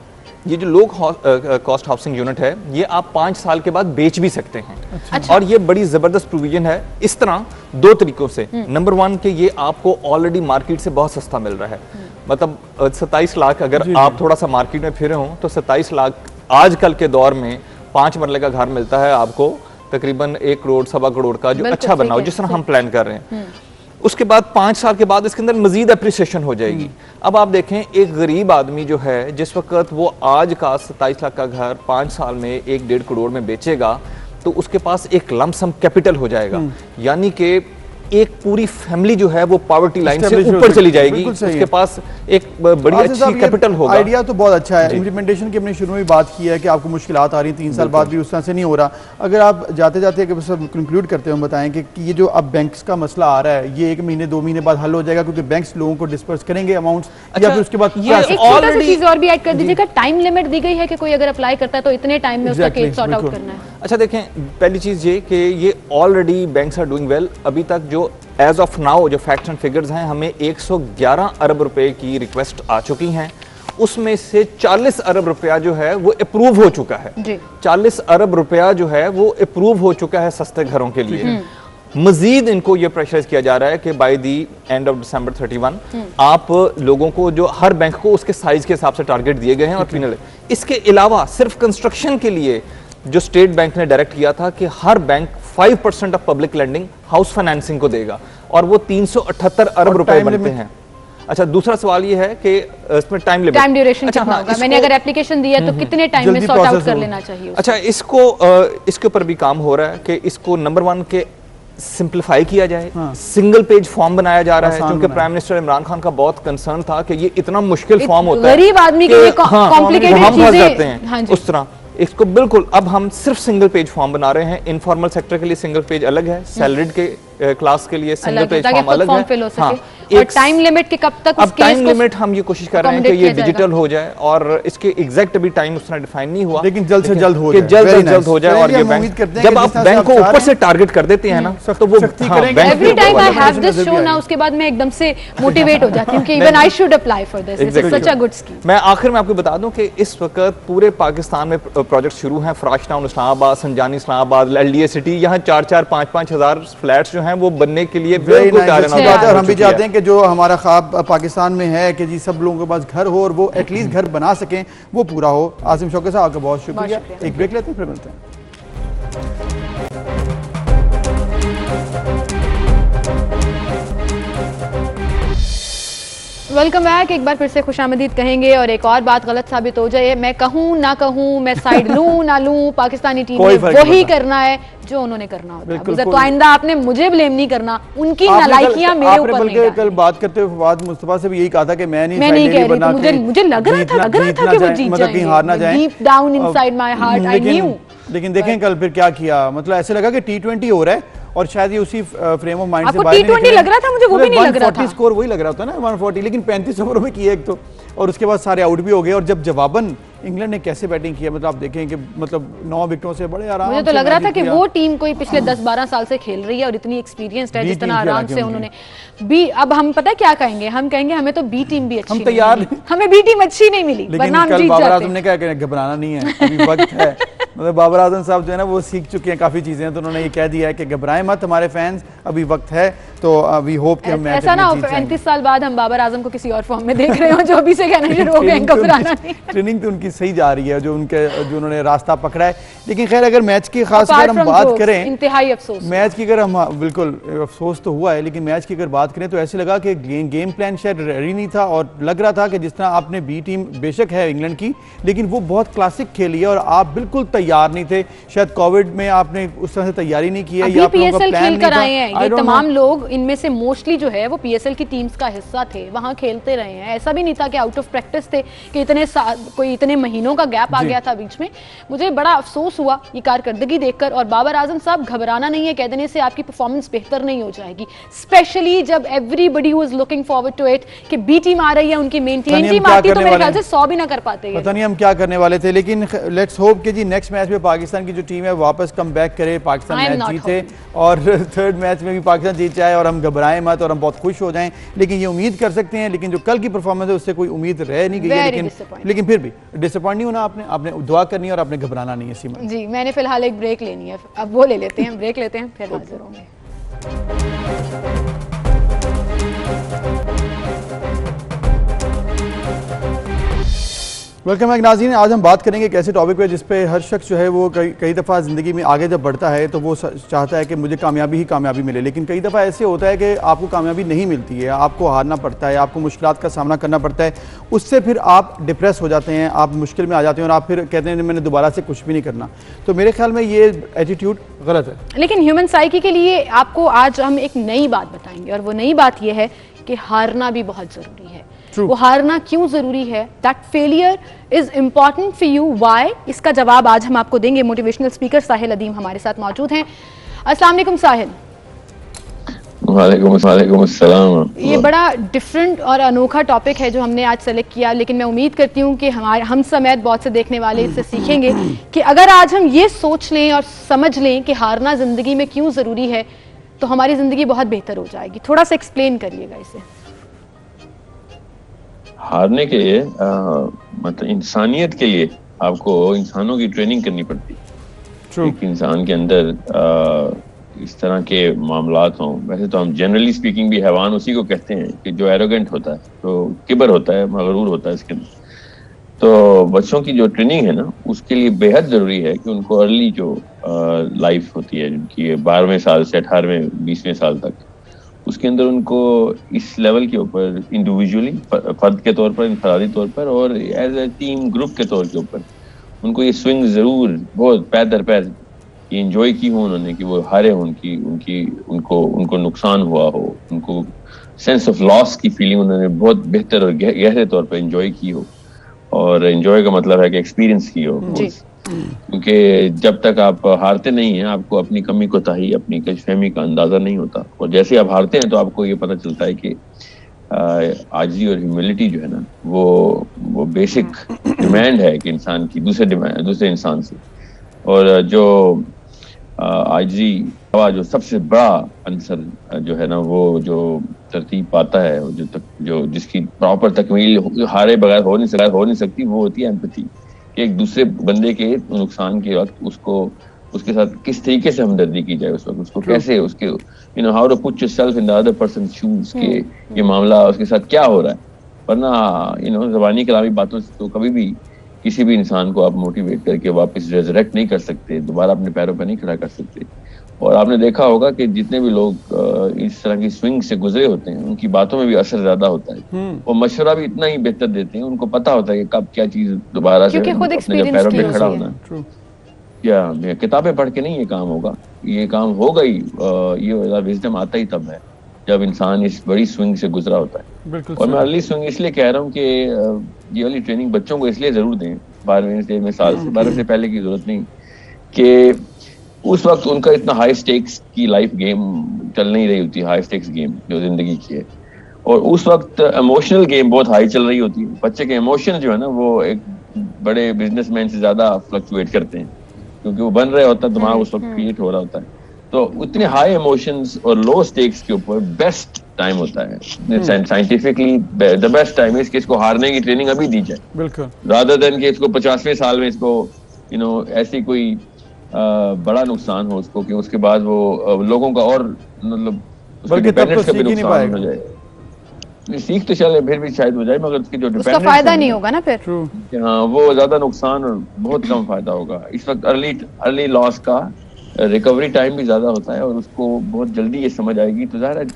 Speaker 7: ये जो लो कॉस्ट हाउसिंग यूनिट है ये आप पाँच साल के बाद बेच भी सकते हैं। अच्छा। और ये बड़ी ज़बरदस्त प्रोविजन है इस तरह दो तरीकों से। नंबर वन कि ये आपको ऑलरेडी मार्केट से बहुत सस्ता मिल रहा है, मतलब सत्ताईस लाख अगर आप थोड़ा सा मार्केट में फिरे हों तो सत्ताईस लाख आजकल के दौर में पाँच मरले का घर मिलता है आपको तकरीबन एक करोड़ सवा करोड़ का, जो अच्छा बना हो जिस तरह हम प्लान कर रहे हैं। उसके बाद पाँच साल के बाद इसके अंदर मजीद अप्रिसिएशन हो जाएगी। अब आप देखें एक गरीब आदमी जो है जिस वक्त वो आज का सत्ताईस लाख का घर पाँच साल में एक डेढ़ करोड़ में बेचेगा तो उसके पास एक लमसम कैपिटल हो जाएगा, यानी कि एक पूरी फैमिली जो है वो पॉवर्टी लाइन से ऊपर चली जाएगी, उसके पास एक बड़ी अच्छी कैपिटल होगा।
Speaker 2: आइडिया तो बहुत अच्छा है। इम्प्लीमेंटेशन की हमने शुरू में बात की है कि आपको मुश्किलात आ रही हैं, तीन साल बाद भी उस तरह से नहीं हो रहा। अगर आप जाते जाते कंक्लूड करते हो बताएं कि ये जो अब बैंक्स का मसला आ रहा है ये एक महीने दो महीने बाद हल हो जाएगा क्योंकि बैंक्स लोगों को डिस्पर्स करेंगे अमाउंट्स, या फिर उसके बाद
Speaker 1: चीज और भी ऐड कर दीजिएगा, टाइम लिमिट दी गई है कि कोई अगर अप्लाई करता है तो इतने टाइम में उसका केस सॉर्ट आउट करना है।
Speaker 7: अच्छा देखें, पहली चीज ये कि ये already banks are doing well. अभी तक जो एज ऑफ नाउ जो फैक्ट्स एंड फिगर्स हैं हमें एक सौ ग्यारह अरब रुपए की रिक्वेस्ट आ चुकी हैं, उसमें से चालीस अरब रुपया जो है वो अप्रूव हो चुका है। चालीस अरब रुपया जो है वो अप्रूव हो चुका है सस्ते घरों के लिए। मजीद इनको ये प्रेशराइज किया जा रहा है कि by the end of December thirty one आप लोगों को जो हर बैंक को उसके साइज के हिसाब से टारगेट दिए गए हैं और फिनल। इसके अलावा सिर्फ कंस्ट्रक्शन के लिए जो स्टेट बैंक ने डायरेक्ट किया था कि हर bank five percent of public lending house financing को देगा और वो तीन सौ अठहत्तर अरब रुपए बनते हैं। अच्छा, दूसरा सवाल ये है कि इसमें टाइम लिमिट,
Speaker 1: टाइम ड्यूरेशन अच्छा, कितना होगा? मैंने अगर एप्लीकेशन दिया तो कितने टाइम में सॉर्ट आउट कर लेना चाहिए?
Speaker 7: अच्छा, इसको इसके ऊपर भी काम हो रहा है कि इसको नंबर वन के सिंप्लीफाई किया जाए। हाँ। सिंगल पेज फॉर्म बनाया जा रहा है क्योंकि प्राइम मिनिस्टर इमरान खान का बहुत कंसर्न था कि ये इतना मुश्किल फॉर्म होता है,
Speaker 1: गरीब आदमी के लिए कॉम्प्लिकेटेड
Speaker 7: चीजें हैं। उस तरह इसको बिल्कुल अब हम सिर्फ सिंगल पेज फॉर्म बना रहे हैं। इनफॉर्मल सेक्टर के लिए सिंगल पेज अलग है, सैलरीड के क्लास के लिए सिंगल पेज फॉर्म अलग है।
Speaker 1: हाँ, और टाइम लिमिट के कब तक?
Speaker 7: अब टाइम लिमिट हम ये कोशिश कर रहे हैं कि ये डिजिटल हो जाए और इसके एग्जैक्ट अभी टाइम उसने डिफाइन नहीं हुआ,
Speaker 2: लेकिन जल्द से जल्द हो जाए,
Speaker 7: जल्द से जल्द हो जाए। और ये बैंक जब आप बैंक को ऊपर से टारगेट कर देते हैं ना तो वो
Speaker 1: every time I have this show ना उसके बाद मैं एकदम से मोटिवेट हो जाती हूं कि even I should apply for this, it's such a good scheme.
Speaker 7: मैं आखिर में आपको बता दूं कि इस वक्त पूरे पाकिस्तान में प्रोजेक्ट शुरू हैं, Farash Town Islamabad, Sanjani Islamabad, LDA City, यहाँ चार चार पाँच पाँच हजार फ्लैट्स जो हैं वो बनने के लिए बिल्कुल तैयार हैं।
Speaker 2: और हम भी चाहते हैं कि जो हमारा ख्वाब पाकिस्तान में है कि जी सब लोगों के पास घर हो और वो एटलीस्ट घर बना सकें, वो पूरा हो। आसिम शौकत साहब आपका बहुत शुक्रिया। एक ब्रेक लेते हैं फिर मिलते हैं।
Speaker 1: Welcome back. एक बार फिर से खुशामदीद कहेंगे और एक और बात गलत साबित हो जाए, मैं कहूँ ना कहूँ, मैं साइड लूँ ना लूँ, पाकिस्तानी टीम ने वही करना है जो उन्होंने करना होता है। तो आइंदा आपने मुझे ब्लेम नहीं करना, उनकी नालायकियां मेरे ऊपर नहीं डालनी।
Speaker 2: कल बात करते हुए फवाद मुस्तफा से भी यही कहा था कि मैं नहीं
Speaker 1: मैं नहीं कह रही, तो मुझे मुझे लग रहा था लग रहा था कि वो जीत जाएंगे,
Speaker 2: कहीं हार ना जाए।
Speaker 1: Deep down inside my heart I knew.
Speaker 2: लेकिन देखें कल फिर क्या किया, मतलब ऐसे लगा कि टी ट्वेंटी हो रहा है और शायद ये उसी फ्रेम ऑफ माइंड से
Speaker 1: बाहर नहीं निकले। लग रहा था मुझे, वो भी नहीं लग रहा था।
Speaker 2: स्कोर वही लग रहा था ना एक सौ चालीस, लेकिन पैंतीस ओवरों में किए एक तो, और उसके बाद सारे आउट भी हो गए। और जब जवाबन इंग्लैंड ने कैसे बैटिंग किया, मतलब आप देखें कि मतलब नौ विकेटों से बड़े आराम से।
Speaker 1: मुझे तो लग रहा था कि वो टीम कोई पिछले दस बारह साल से खेल रही है और इतनी एक्सपीरियंस्ड है, जिस तरह आराम से उन्होंने बी। अब हम पता है क्या कहेंगे, हम कहेंगे हमें तो बी टीम भी अच्छी, हम तैयार, हमें बी टीम अच्छी नहीं मिली, वरना हम जीत जाते।
Speaker 2: तुमने क्या कहा, घबराना नहीं है, अभी वक्त है। मतलब बाबर आजम साहब जो है ना वो सीख चुके हैं काफी चीजें, तो उन्होंने ये कह दिया है कि घबराएं मत हमारे फैंस, अभी वक्त है। तो वी होप कि हम मैच
Speaker 1: ऐसा ना पैंतीस साल बाद हम बाबर आजम को किसी और फॉर्म में देख रहे हो जो अभी से कहना शुरू हो गए घबराना नहीं।
Speaker 2: ट्रेनिंग तो उनकी सही जा रही है, जो उनके जो उन्होंने रास्ता पकड़ा है। लेकिन खैर अगर मैच की खास अगर हम बात करें,
Speaker 1: इंतहाई अफसोस
Speaker 2: मैच की अगर हम, बिल्कुल अफसोस तो हुआ है, लेकिन मैच की अगर बात करें तो ऐसे लगा कि गेम प्लान शायद रेडी नहीं था और लग रहा था कि जिस तरह आपने बी टीम बेशक है इंग्लैंड की, लेकिन वो बहुत क्लासिक खेली है और आप बिल्कुल तैयार नहीं थे। शायद कोविड में आपने उस तरह से तैयारी नहीं की है,
Speaker 1: या पीएसएल खेल कर आए हैं ये तमाम लोग, इनमें से मोस्टली जो है वो पीएसएल की टीम्स का हिस्सा थे, वहां खेलते रहे हैं। ऐसा भी नहीं था कि आउट ऑफ प्रैक्टिस थे कि इतने कोई इतने महीनों का गैप आ गया था बीच में। मुझे बड़ा अफसोस हुआ ये कारकर्दगी देखकर। और बाबर आजम साहब घबराना नहीं है, कह देने से आपकी परफॉर्मेंस बेहतर नहीं हो जाएगी, स्पेशली जब everybody was looking forward to it कि बी टीम आ रही है, उनकी मेन टीम आती तो मेरे ख्याल से सौ भी ना कर पाते।
Speaker 2: पता नहीं हम क्या करने वाले थे, लेकिन लेट्स होप कि जी नेक्स्ट मैच में पाकिस्तान की जो टीम है वापस कम बैक करे, पाकिस्तान मैच जीते और थर्ड मैच में भी पाकिस्तान जीत जाए और और हम घबराएं मत और हम बहुत खुश हो जाएं, लेकिन ये उम्मीद कर सकते हैं, लेकिन जो कल की परफॉर्मेंस है उससे कोई उम्मीद रह नहीं गई है, लेकिन लेकिन फिर भी डिसअपॉइंट नहीं होना, आपने आपने दुआ करनी है और आपने घबराना नहीं है। सीमा
Speaker 1: जी, मैंने फिलहाल एक ब्रेक लेनी है, अब वो ले लेते हैं, ब्रेक लेते हैं, फिर हाजिर होंगे।
Speaker 2: वेलकम बैक नाज़रीन। आज हम बात करेंगे एक ऐसे टॉपिक पे जिस पे हर शख्स जो है वो कई कई दफ़ा ज़िंदगी में आगे जब बढ़ता है तो वो चाहता है कि मुझे कामयाबी ही कामयाबी मिले, लेकिन कई दफ़ा ऐसे होता है कि आपको कामयाबी नहीं मिलती है, आपको हारना पड़ता है, आपको मुश्किलात का सामना करना पड़ता है, उससे फिर आप डिप्रेस हो जाते हैं, आप मुश्किल में आ जाते हैं और आप फिर कहते हैं मैंने दोबारा से कुछ भी नहीं करना। तो मेरे ख्याल में ये एटीट्यूड गलत है।
Speaker 1: लेकिन ह्यूमन साइकी के लिए आपको आज हम एक नई बात बताएंगे और वो नई बात यह है कि हारना भी बहुत ज़रूरी है। True. वो हारना क्यों जरूरी है? That failure is important for you, why? इसका जवाब आज हम आपको देंगे। मोटिवेशनल स्पीकर साहिल अदीम हमारे साथ मौजूद हैं। अस्सलाम वालेकुम साहिल।
Speaker 8: वालेकुम वालेकुम अस्सलाम।
Speaker 1: ये बड़ा डिफरेंट और अनोखा टॉपिक है जो हमने आज सेलेक्ट किया, लेकिन मैं उम्मीद करती हूँ कि हमारे हम समेत बहुत से देखने वाले इससे सीखेंगे कि अगर आज हम ये सोच लें और समझ लें कि हारना जिंदगी में क्यों जरूरी है तो हमारी जिंदगी बहुत बेहतर हो जाएगी। थोड़ा सा एक्सप्लेन करिएगा इसे।
Speaker 8: हारने के लिए मतलब इंसानियत के लिए आपको इंसानों की ट्रेनिंग करनी पड़ती है। एक इंसान के अंदर आ, इस तरह के मामलात हों। वैसे तो हम जनरली स्पीकिंग भी हैवान उसी को कहते हैं कि जो एरोगेंट होता है, तो किबर होता है, मगरूर होता है इसके अंदर। तो बच्चों की जो ट्रेनिंग है ना, उसके लिए बेहद ज़रूरी है कि उनको अर्ली जो लाइफ होती है जिनकी बारहवें साल से अठारहवें बीसवें साल तक, उसके अंदर उनको इस लेवल के ऊपर इंडिविजुअली फर्द के तौर पर, इंफरादी तौर पर और एज ए टीम ग्रुप के तौर के ऊपर उनको ये स्विंग ज़रूर बहुत पैर दर पैर ये इंजॉय की हो उन्होंने, कि वो हारे हो, उनकी उनकी उनको उनको नुकसान हुआ हो, उनको सेंस ऑफ लॉस की फीलिंग उन्होंने बहुत बेहतर और गहरे तौर पर इंजॉय की हो। और इंजॉय का मतलब है कि एक्सपीरियंस की हो, क्योंकि जब तक आप हारते नहीं हैं आपको अपनी कमी कोताही, अपनी कशफहमी का अंदाजा नहीं होता। और जैसे आप हारते हैं तो आपको ये पता चलता है कि आजिज़ी और ह्यूमिलिटी जो है ना, वो वो बेसिक डिमांड है कि इंसान की दूसरे डिमांड दूसरे इंसान से। और जो आजिज़ी का जो सबसे बड़ा अंसर जो है ना, वो जो तरतीब पाता है, जो तक, जो जिसकी प्रॉपर तकमील हारे बगैर हो नहीं सकता हो नहीं सकती वो होती है एम्पैथी। एक दूसरे बंदे के नुकसान के वक्त उसको उसके साथ किस तरीके से हमदर्दी की जाए, उस वक्त उसको कैसे उसके you know how to put yourself in the other person shoes के ये मामला उसके साथ क्या हो रहा है। वरना यू नो ज़बानी कलामी बातों से तो कभी भी किसी भी इंसान को आप मोटिवेट करके वापस रेजरेक्ट नहीं कर सकते, दोबारा अपने पैरों पर नहीं खड़ा कर सकते। और आपने देखा होगा कि जितने भी लोग इस तरह की स्विंग से गुजरे होते हैं उनकी बातों में भी असर ज्यादा होता है और मशवरा भी इतना ही बेहतर देते हैं। उनको पता होता है कि कब क्या चीज दोबारा से अपने पैरों पे खड़ा होना है। या किताबें पढ़ के नहीं ये काम होगा, ये काम होगा ही, ये विजडम आता ही तब है जब इंसान इस बड़ी स्विंग से गुजरा होता है। और मैं अर्ली स्विंग इसलिए कह रहा हूँ कि ये वाली ट्रेनिंग बच्चों को इसलिए जरूर दें, बारहवीं तेरहवीं साल से, बारह से पहले की जरूरत नहीं, कि उस वक्त उनका इतना हाई स्टेक्स की लाइफ गेम चल नहीं रही होती, हाई स्टेक्स गेम जो जिंदगी की है। और उस वक्त इमोशनल गेम बहुत हाई चल रही होती है। बच्चे के इमोशन जो है ना वो एक बड़े बिजनेसमैन से ज्यादा फ्लक्चुएट करते हैं, क्योंकि वो बन रहे होता है, दिमाग उस वक्त क्रिएट हो रहा होता है। तो उतने हाई इमोशंस और लो स्टेक्स के ऊपर बेस्ट टाइम होता है साइंटिफिकली, द बेस्ट टाइम है कि इसको हारने की ट्रेनिंग अभी दी जाए, बिल्कुल, रादर देन कि इसको पचासवें साल में इसको यू नो ऐसी कोई आ, बड़ा नुकसान हो उसको कि उसके बाद वो आ, लोगों का और मतलब
Speaker 2: बल्कि तब तो सीख ही नहीं पाएगा।
Speaker 8: हो जाए सीख तो चले फिर भी शायद हो जाए, मगर उसकी जो
Speaker 1: उसका फायदा नहीं होगा ना फिर।
Speaker 8: हाँ, वो ज्यादा नुकसान और बहुत कम फायदा होगा। इस वक्त अर्ली अर्ली लॉस का रिकवरी टाइम भी ज्यादा होता है और उसको बहुत जल्दी ये समझ आएगी, तो ज़ाहिर है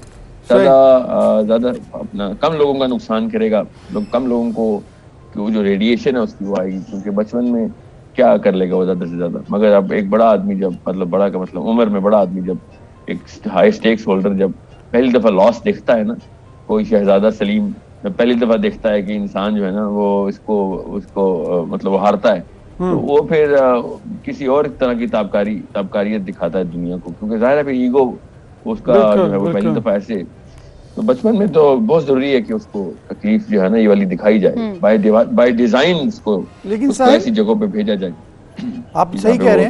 Speaker 8: ज्यादा ज्यादा अपना कम लोगों का नुकसान करेगा, लोग कम लोगों को वो जो रेडिएशन है उसकी वो आएगी, क्योंकि बचपन में क्या कर लेगा वो ज्यादा से ज्यादा। मगर अब एक बड़ा आदमी जब मतलब बड़ा का मतलब उम्र में बड़ा आदमी जब एक हाई स्टेक्स होल्डर जब पहली दफा लॉस देखता है ना, कोई शहजादा सलीम पहली दफा देखता है कि इंसान जो है ना वो इसको उसको मतलब वो हारता है, तो वो फिर किसी और तरह की ताबकारी ताबकारियत दिखाता है दुनिया को, क्योंकि जाहिर है फिर ईगो उसका जो है वो पहली दफा ऐसे। तो बचपन में तो बहुत जरूरी है कि उसको तकलीफ जो है ना ये वाली दिखाई जाए, बाय बाय डिजाइन उसको,
Speaker 2: लेकिन
Speaker 8: उसको ऐसी जगहों पे भेजा जाए।
Speaker 2: आप सही कह रहे हैं,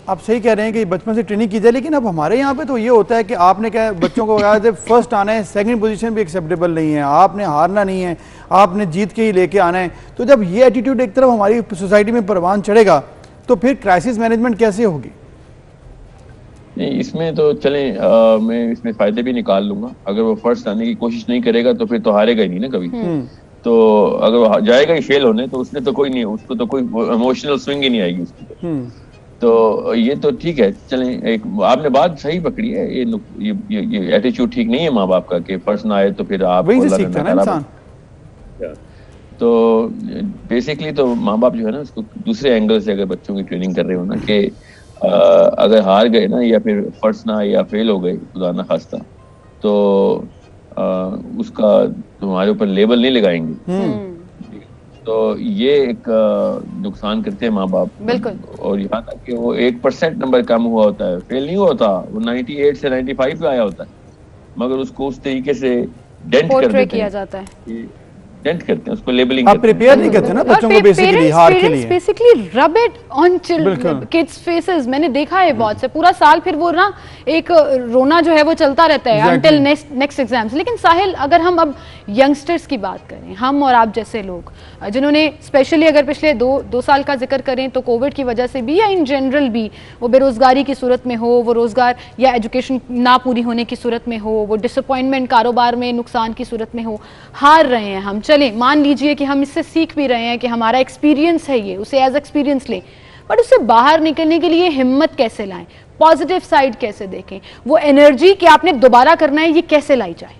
Speaker 2: आप सही कह रहे हैं कि बचपन से ट्रेनिंग की जाए, लेकिन अब हमारे यहाँ पे तो ये होता है कि आपने क्या बच्चों को कहा फर्स्ट आना है, सेकंड पोजीशन भी एक्सेप्टेबल नहीं है, आपने हारना नहीं है, आपने जीत के ही लेके आना है। तो जब ये एटीट्यूड एक तरफ हमारी सोसाइटी में परवान चढ़ेगा तो फिर क्राइसिस मैनेजमेंट कैसे होगी?
Speaker 8: नहीं, इसमें तो चलें, आ, मैं इसमें फायदे भी निकाल लूंगा। अगर वो फर्स्ट आने की कोशिश नहीं करेगा तो फिर तो हारेगा ही नहीं ना कभी। तो अगर वो जाएगा ही फेल होने तो उसने तो कोई नहीं, उसको तो कोई इमोशनल स्विंग ही नहीं आएगी उसकी। तो ये तो ठीक है, चलें, एक आपने बात सही पकड़ी है। ये ये ये एटीट्यूड ठीक नहीं है माँ बाप का कि फर्स्ट ना आए तो फिर आप
Speaker 2: वही से सीखता है ना इंसान।
Speaker 8: तो बेसिकली तो माँ बाप जो है ना उसको दूसरे एंगल से अगर बच्चों की ट्रेनिंग कर रहे हो ना कि अगर हार गए ना या फिर फर्स्ट ना आए या फेल हो गए खुदा ना खास्ता, तो आ, उसका तुम्हारे ऊपर लेबल नहीं लगाएंगे। तो ये एक नुकसान करते हैं माँ बाप।
Speaker 1: बिल्कुल।
Speaker 8: और यहाँ तक कि वो एक परसेंट नंबर कम हुआ होता है, फेल नहीं होता, वो अट्ठानवे से पचानवे पे आया होता है, मगर उसको उस तरिके से डेंट कर देते
Speaker 1: किया जाता है,
Speaker 8: डेंट करते हैं, उसको लेबलिंग
Speaker 2: आप प्रिपेयर नहीं करते ना बच्चों को बेसिकली हार के लिए।
Speaker 1: Basically rub it on kids faces. मैंने देखा है बहुत से, पूरा साल फिर वो ना एक रोना जो है वो चलता रहता है अंटिल नेक्स्ट नेक्स्ट एग्जाम्स। लेकिन साहिल, अगर हम अब यंगस्टर्स की बात करें, हम और आप जैसे लोग जिन्होंने स्पेशली अगर पिछले दो दो साल का जिक्र करें तो कोविड की वजह से भी या इन जनरल भी, वो बेरोजगारी की सूरत में हो, वो रोजगार या एजुकेशन ना पूरी होने की सूरत में हो, वो डिसअपॉइंटमेंट कारोबार में नुकसान की सूरत में हो, हार रहे हैं हम। चले मान लीजिए कि हम इससे सीख भी रहे हैं कि हमारा एक्सपीरियंस है ये, उसे एज एक्सपीरियंस लें, बट उससे बाहर निकलने के लिए हिम्मत कैसे लाएं, पॉजिटिव साइड कैसे देखें, वो एनर्जी कि आपने दोबारा करना है ये कैसे लाई जाए?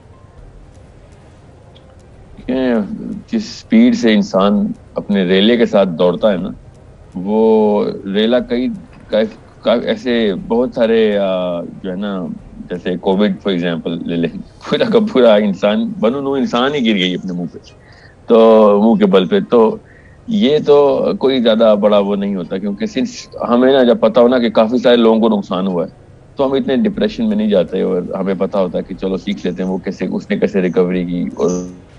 Speaker 8: जिस स्पीड से इंसान अपने रेले के साथ दौड़ता है ना, वो रेला कई, कई, कई ऐसे बहुत सारे जो है ना, जैसे कोविड फॉर एग्जांपल ले लें, पूरा का पूरा इंसान बनो नो इंसान ही गिर गई अपने मुंह पे, तो मुंह के बल पे। तो ये तो कोई ज्यादा बड़ा वो नहीं होता, क्योंकि सिंस हमें ना जब पता हो ना कि काफी सारे लोगों को नुकसान हुआ है तो हम इतने डिप्रेशन में नहीं जाते, और हमें पता होता है कि चलो सीख लेते हैं वो कैसे, उसने कैसे रिकवरी की और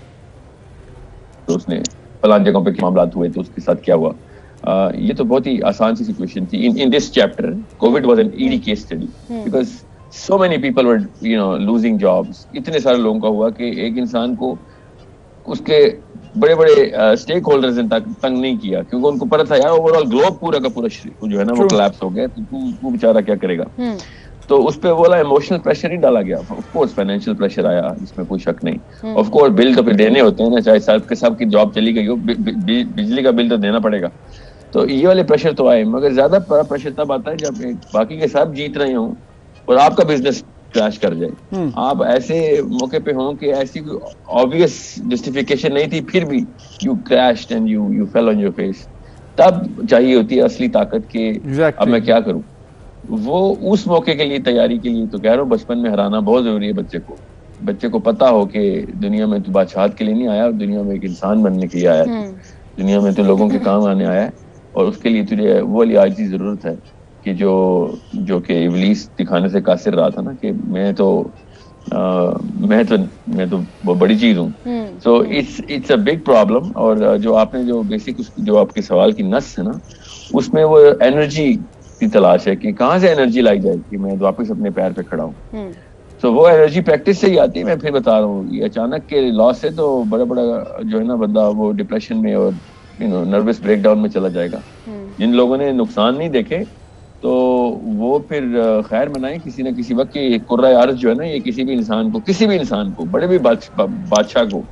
Speaker 8: तो उसने फलान जगहों पे मामला हुए तो उसके साथ क्या हुआ। uh, ये तो बहुत ही आसान सी सिचुएशन थी। In in this chapter COVID was an easy case study because so many people were you know losing jobs. इतने सारे लोगों का हुआ कि एक इंसान को उसके बड़े बड़े स्टेक होल्डर्स ने तक तंग नहीं किया, क्योंकि उनको पता था यार ओवरऑल ग्लोब पूरा का पूरा जो है ना वो कोलैप्स हो गया, तो तू तू बेचारा क्या करेगा। तो उस पे बोला इमोशनल प्रेशर ही डाला गया। ऑफ कोर्स फाइनेंशियल प्रेशर आया, इसमें कोई शक नहीं। ऑफ कोर्स बिल तो फिर देने होते हैं ना, चाहे सब के सब की जॉब चली गई हो, बिजली का बिल तो देना पड़ेगा। तो ये वाले प्रेशर तो आए, मगर ज्यादा बड़ा प्रेशर तब आता है जब बाकी के सब जीत रहे हों और आपका बिजनेस क्रैश कर जाए। आप ऐसे मौके पे हों कि ऐसी ऑब्वियस जस्टिफिकेशन नहीं थी, फिर भी you crashed and you you fail on your face. तब चाहिए होती है असली ताकत के exactly. अब मैं क्या करूं। वो उस मौके के लिए तैयारी के लिए तो कह रहा हूँ बचपन में हराना बहुत जरूरी है बच्चे को। बच्चे को पता हो कि दुनिया में तो बादशाहत के लिए नहीं आया, दुनिया में एक इंसान बनने के लिए आया, दुनिया में तो लोगों के काम आने आया है, और उसके लिए तुझे वो वाली आज की जरूरत है कि जो जो कि इब्लीस दिखाने से कासिर रहा था ना कि मैं तो आ, मैं तो मैं तो बहुत बड़ी चीज हूँ। So it's it's a big problem. और जो आपने जो बेसिक जो आपके सवाल की नस है ना, उसमें वो एनर्जी की तलाश है कि कहाँ से एनर्जी लाई जाए कि मैं वापस अपने पैर पे खड़ा हूँ। तो वो एनर्जी प्रैक्टिस से ही आती है। मैं फिर बता रहा हूँ, ये अचानक के लॉस से तो बड़ा बड़ा जो है ना बंदा वो डिप्रेशन में और यू नो नर्वस ब्रेकडाउन में चला जाएगा। जिन लोगों ने नुकसान नहीं देखे तो वो फिर खैर मनाएं किसी न किसी वक्त कि कुर्रा अर्ज जो है ना, ये किसी भी इंसान को किसी भी इंसान को बड़े भी बादशाह को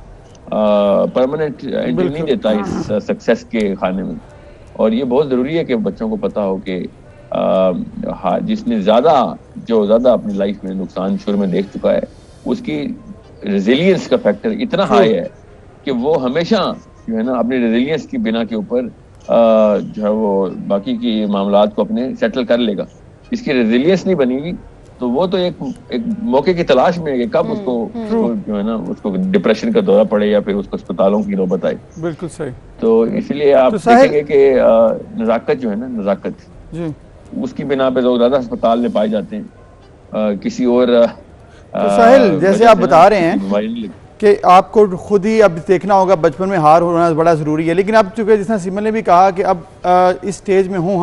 Speaker 8: परमानेंट एंट्री नहीं देता इस सक्सेस के खाने में। और ये बहुत जरूरी है कि बच्चों को पता हो कि हाँ, जिसने ज्यादा जो ज्यादा अपनी लाइफ में नुकसान शुरू में देख चुका है, उसकी रेजिलियंस का फैक्टर इतना हाई है कि वो हमेशा जो है ना अपने रेजिलियंस की बिना के ऊपर जो है वो बाकी की मामलात को अपने सेटल कर लेगा। इसकी रेजिलियंस नहीं बनी हुई तो वो तो एक एक मौके की तलाश में है कि कब उसको, उसको जो है ना उसको डिप्रेशन का दौरा पड़े या फिर उसको अस्पतालों की नौबत आए।
Speaker 2: बिल्कुल सही।
Speaker 8: तो इसलिए आप तो देखेंगे कि नजाकत जो है ना नजाकत जी उसकी बिना पे लोग ज्यादा अस्पताल में पाए जाते हैं। आ, किसी और
Speaker 2: तो साहिल जैसे आप बता रहे हैं कि आपको खुद ही अब देखना होगा, बचपन में हार होना बड़ा ज़रूरी है, लेकिन अब चूँकि जिस तरह सिमर ने भी कहा कि अब आ, इस स्टेज में हूँ हम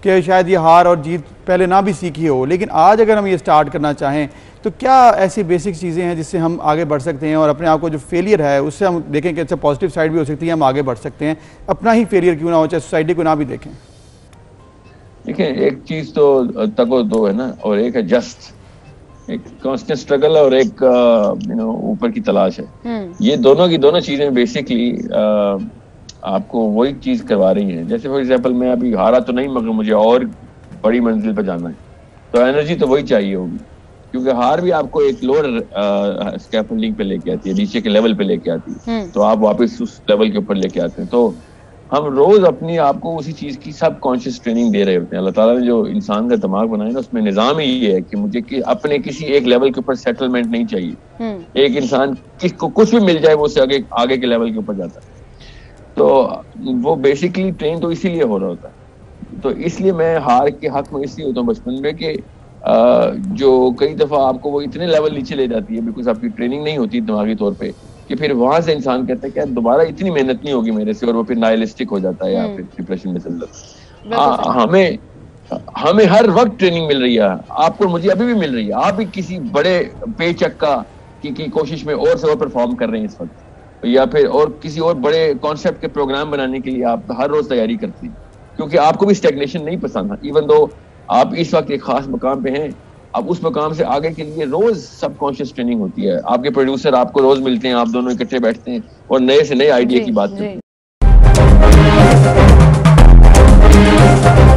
Speaker 2: कि शायद ये हार और जीत पहले ना भी सीखी हो, लेकिन आज अगर हम ये स्टार्ट करना चाहें तो क्या ऐसी बेसिक चीज़ें हैं जिससे हम आगे बढ़ सकते हैं और अपने आप को जो फेलियर है उससे हम देखें कि अच्छा पॉजिटिव साइड भी हो सकती है, हम आगे बढ़ सकते हैं, अपना ही फेलियर क्यों ना हो, चाहे सोसाइटी को ना भी देखें?
Speaker 8: देखिए, एक चीज तो तको दो है ना, और एक है जस्ट एक कांस्टेंट स्ट्रगल और एक यू नो ऊपर की तलाश है। ये दोनों की दोनों चीजें बेसिकली आपको वही चीज करवा रही हैं। जैसे फॉर एग्जांपल मैं अभी हारा तो नहीं, मगर मुझे और बड़ी मंजिल पर जाना है, तो एनर्जी तो वही चाहिए होगी, क्योंकि हार भी आपको एक लोअर स्कैफोल्डिंग पे लेके आती है, नीचे के लेवल पे लेके आती है, तो आप वापस उस लेवल के ऊपर लेके आते हैं। तो हम रोज अपनी आपको उसी चीज की सब कॉन्शियस ट्रेनिंग दे रहे होते हैं। अल्लाह ताला ने जो इंसान का दिमाग बनाया ना, उसमें निजाम ही ये है कि मुझे कि अपने किसी एक लेवल के ऊपर सेटलमेंट नहीं चाहिए। एक इंसान किसको कुछ भी मिल जाए वो उससे आगे आगे के लेवल के ऊपर जाता है। तो वो बेसिकली ट्रेन तो इसीलिए हो रहा होता है। तो इसलिए मैं हार के हक में इसलिए होता हूँ बचपन में कि जो कई दफा आपको वो इतने लेवल नीचे ले जाती है, बिकॉज आपकी ट्रेनिंग नहीं होती दिमागी तौर पे, कि फिर वहां से इंसान कहता है कि यार दोबारा इतनी मेहनत नहीं होगी मेरे से, और वो फिर नाइलिस्टिक हो जाता है या फिर डिप्रेशन में चल जाता है। हमें हमें हर वक्त ट्रेनिंग मिल रही है, आपको मुझे अभी भी मिल रही है। आप भी किसी बड़े पे चक्का की, की कोशिश में और से और परफॉर्म कर रहे हैं इस वक्त, या फिर और किसी और बड़े कॉन्सेप्ट के प्रोग्राम बनाने के लिए आप हर रोज तैयारी करते हैं, क्योंकि आपको भी स्टैग्नेशन नहीं पसंद है। इवन दो आप इस वक्त एक खास मकाम पे हैं, अब उस मकाम से आगे के लिए रोज सबकॉन्शियस ट्रेनिंग होती है। आपके प्रोड्यूसर आपको रोज मिलते हैं, आप दोनों इकट्ठे बैठते हैं और नए से नए आइडिया की बात करते हैं।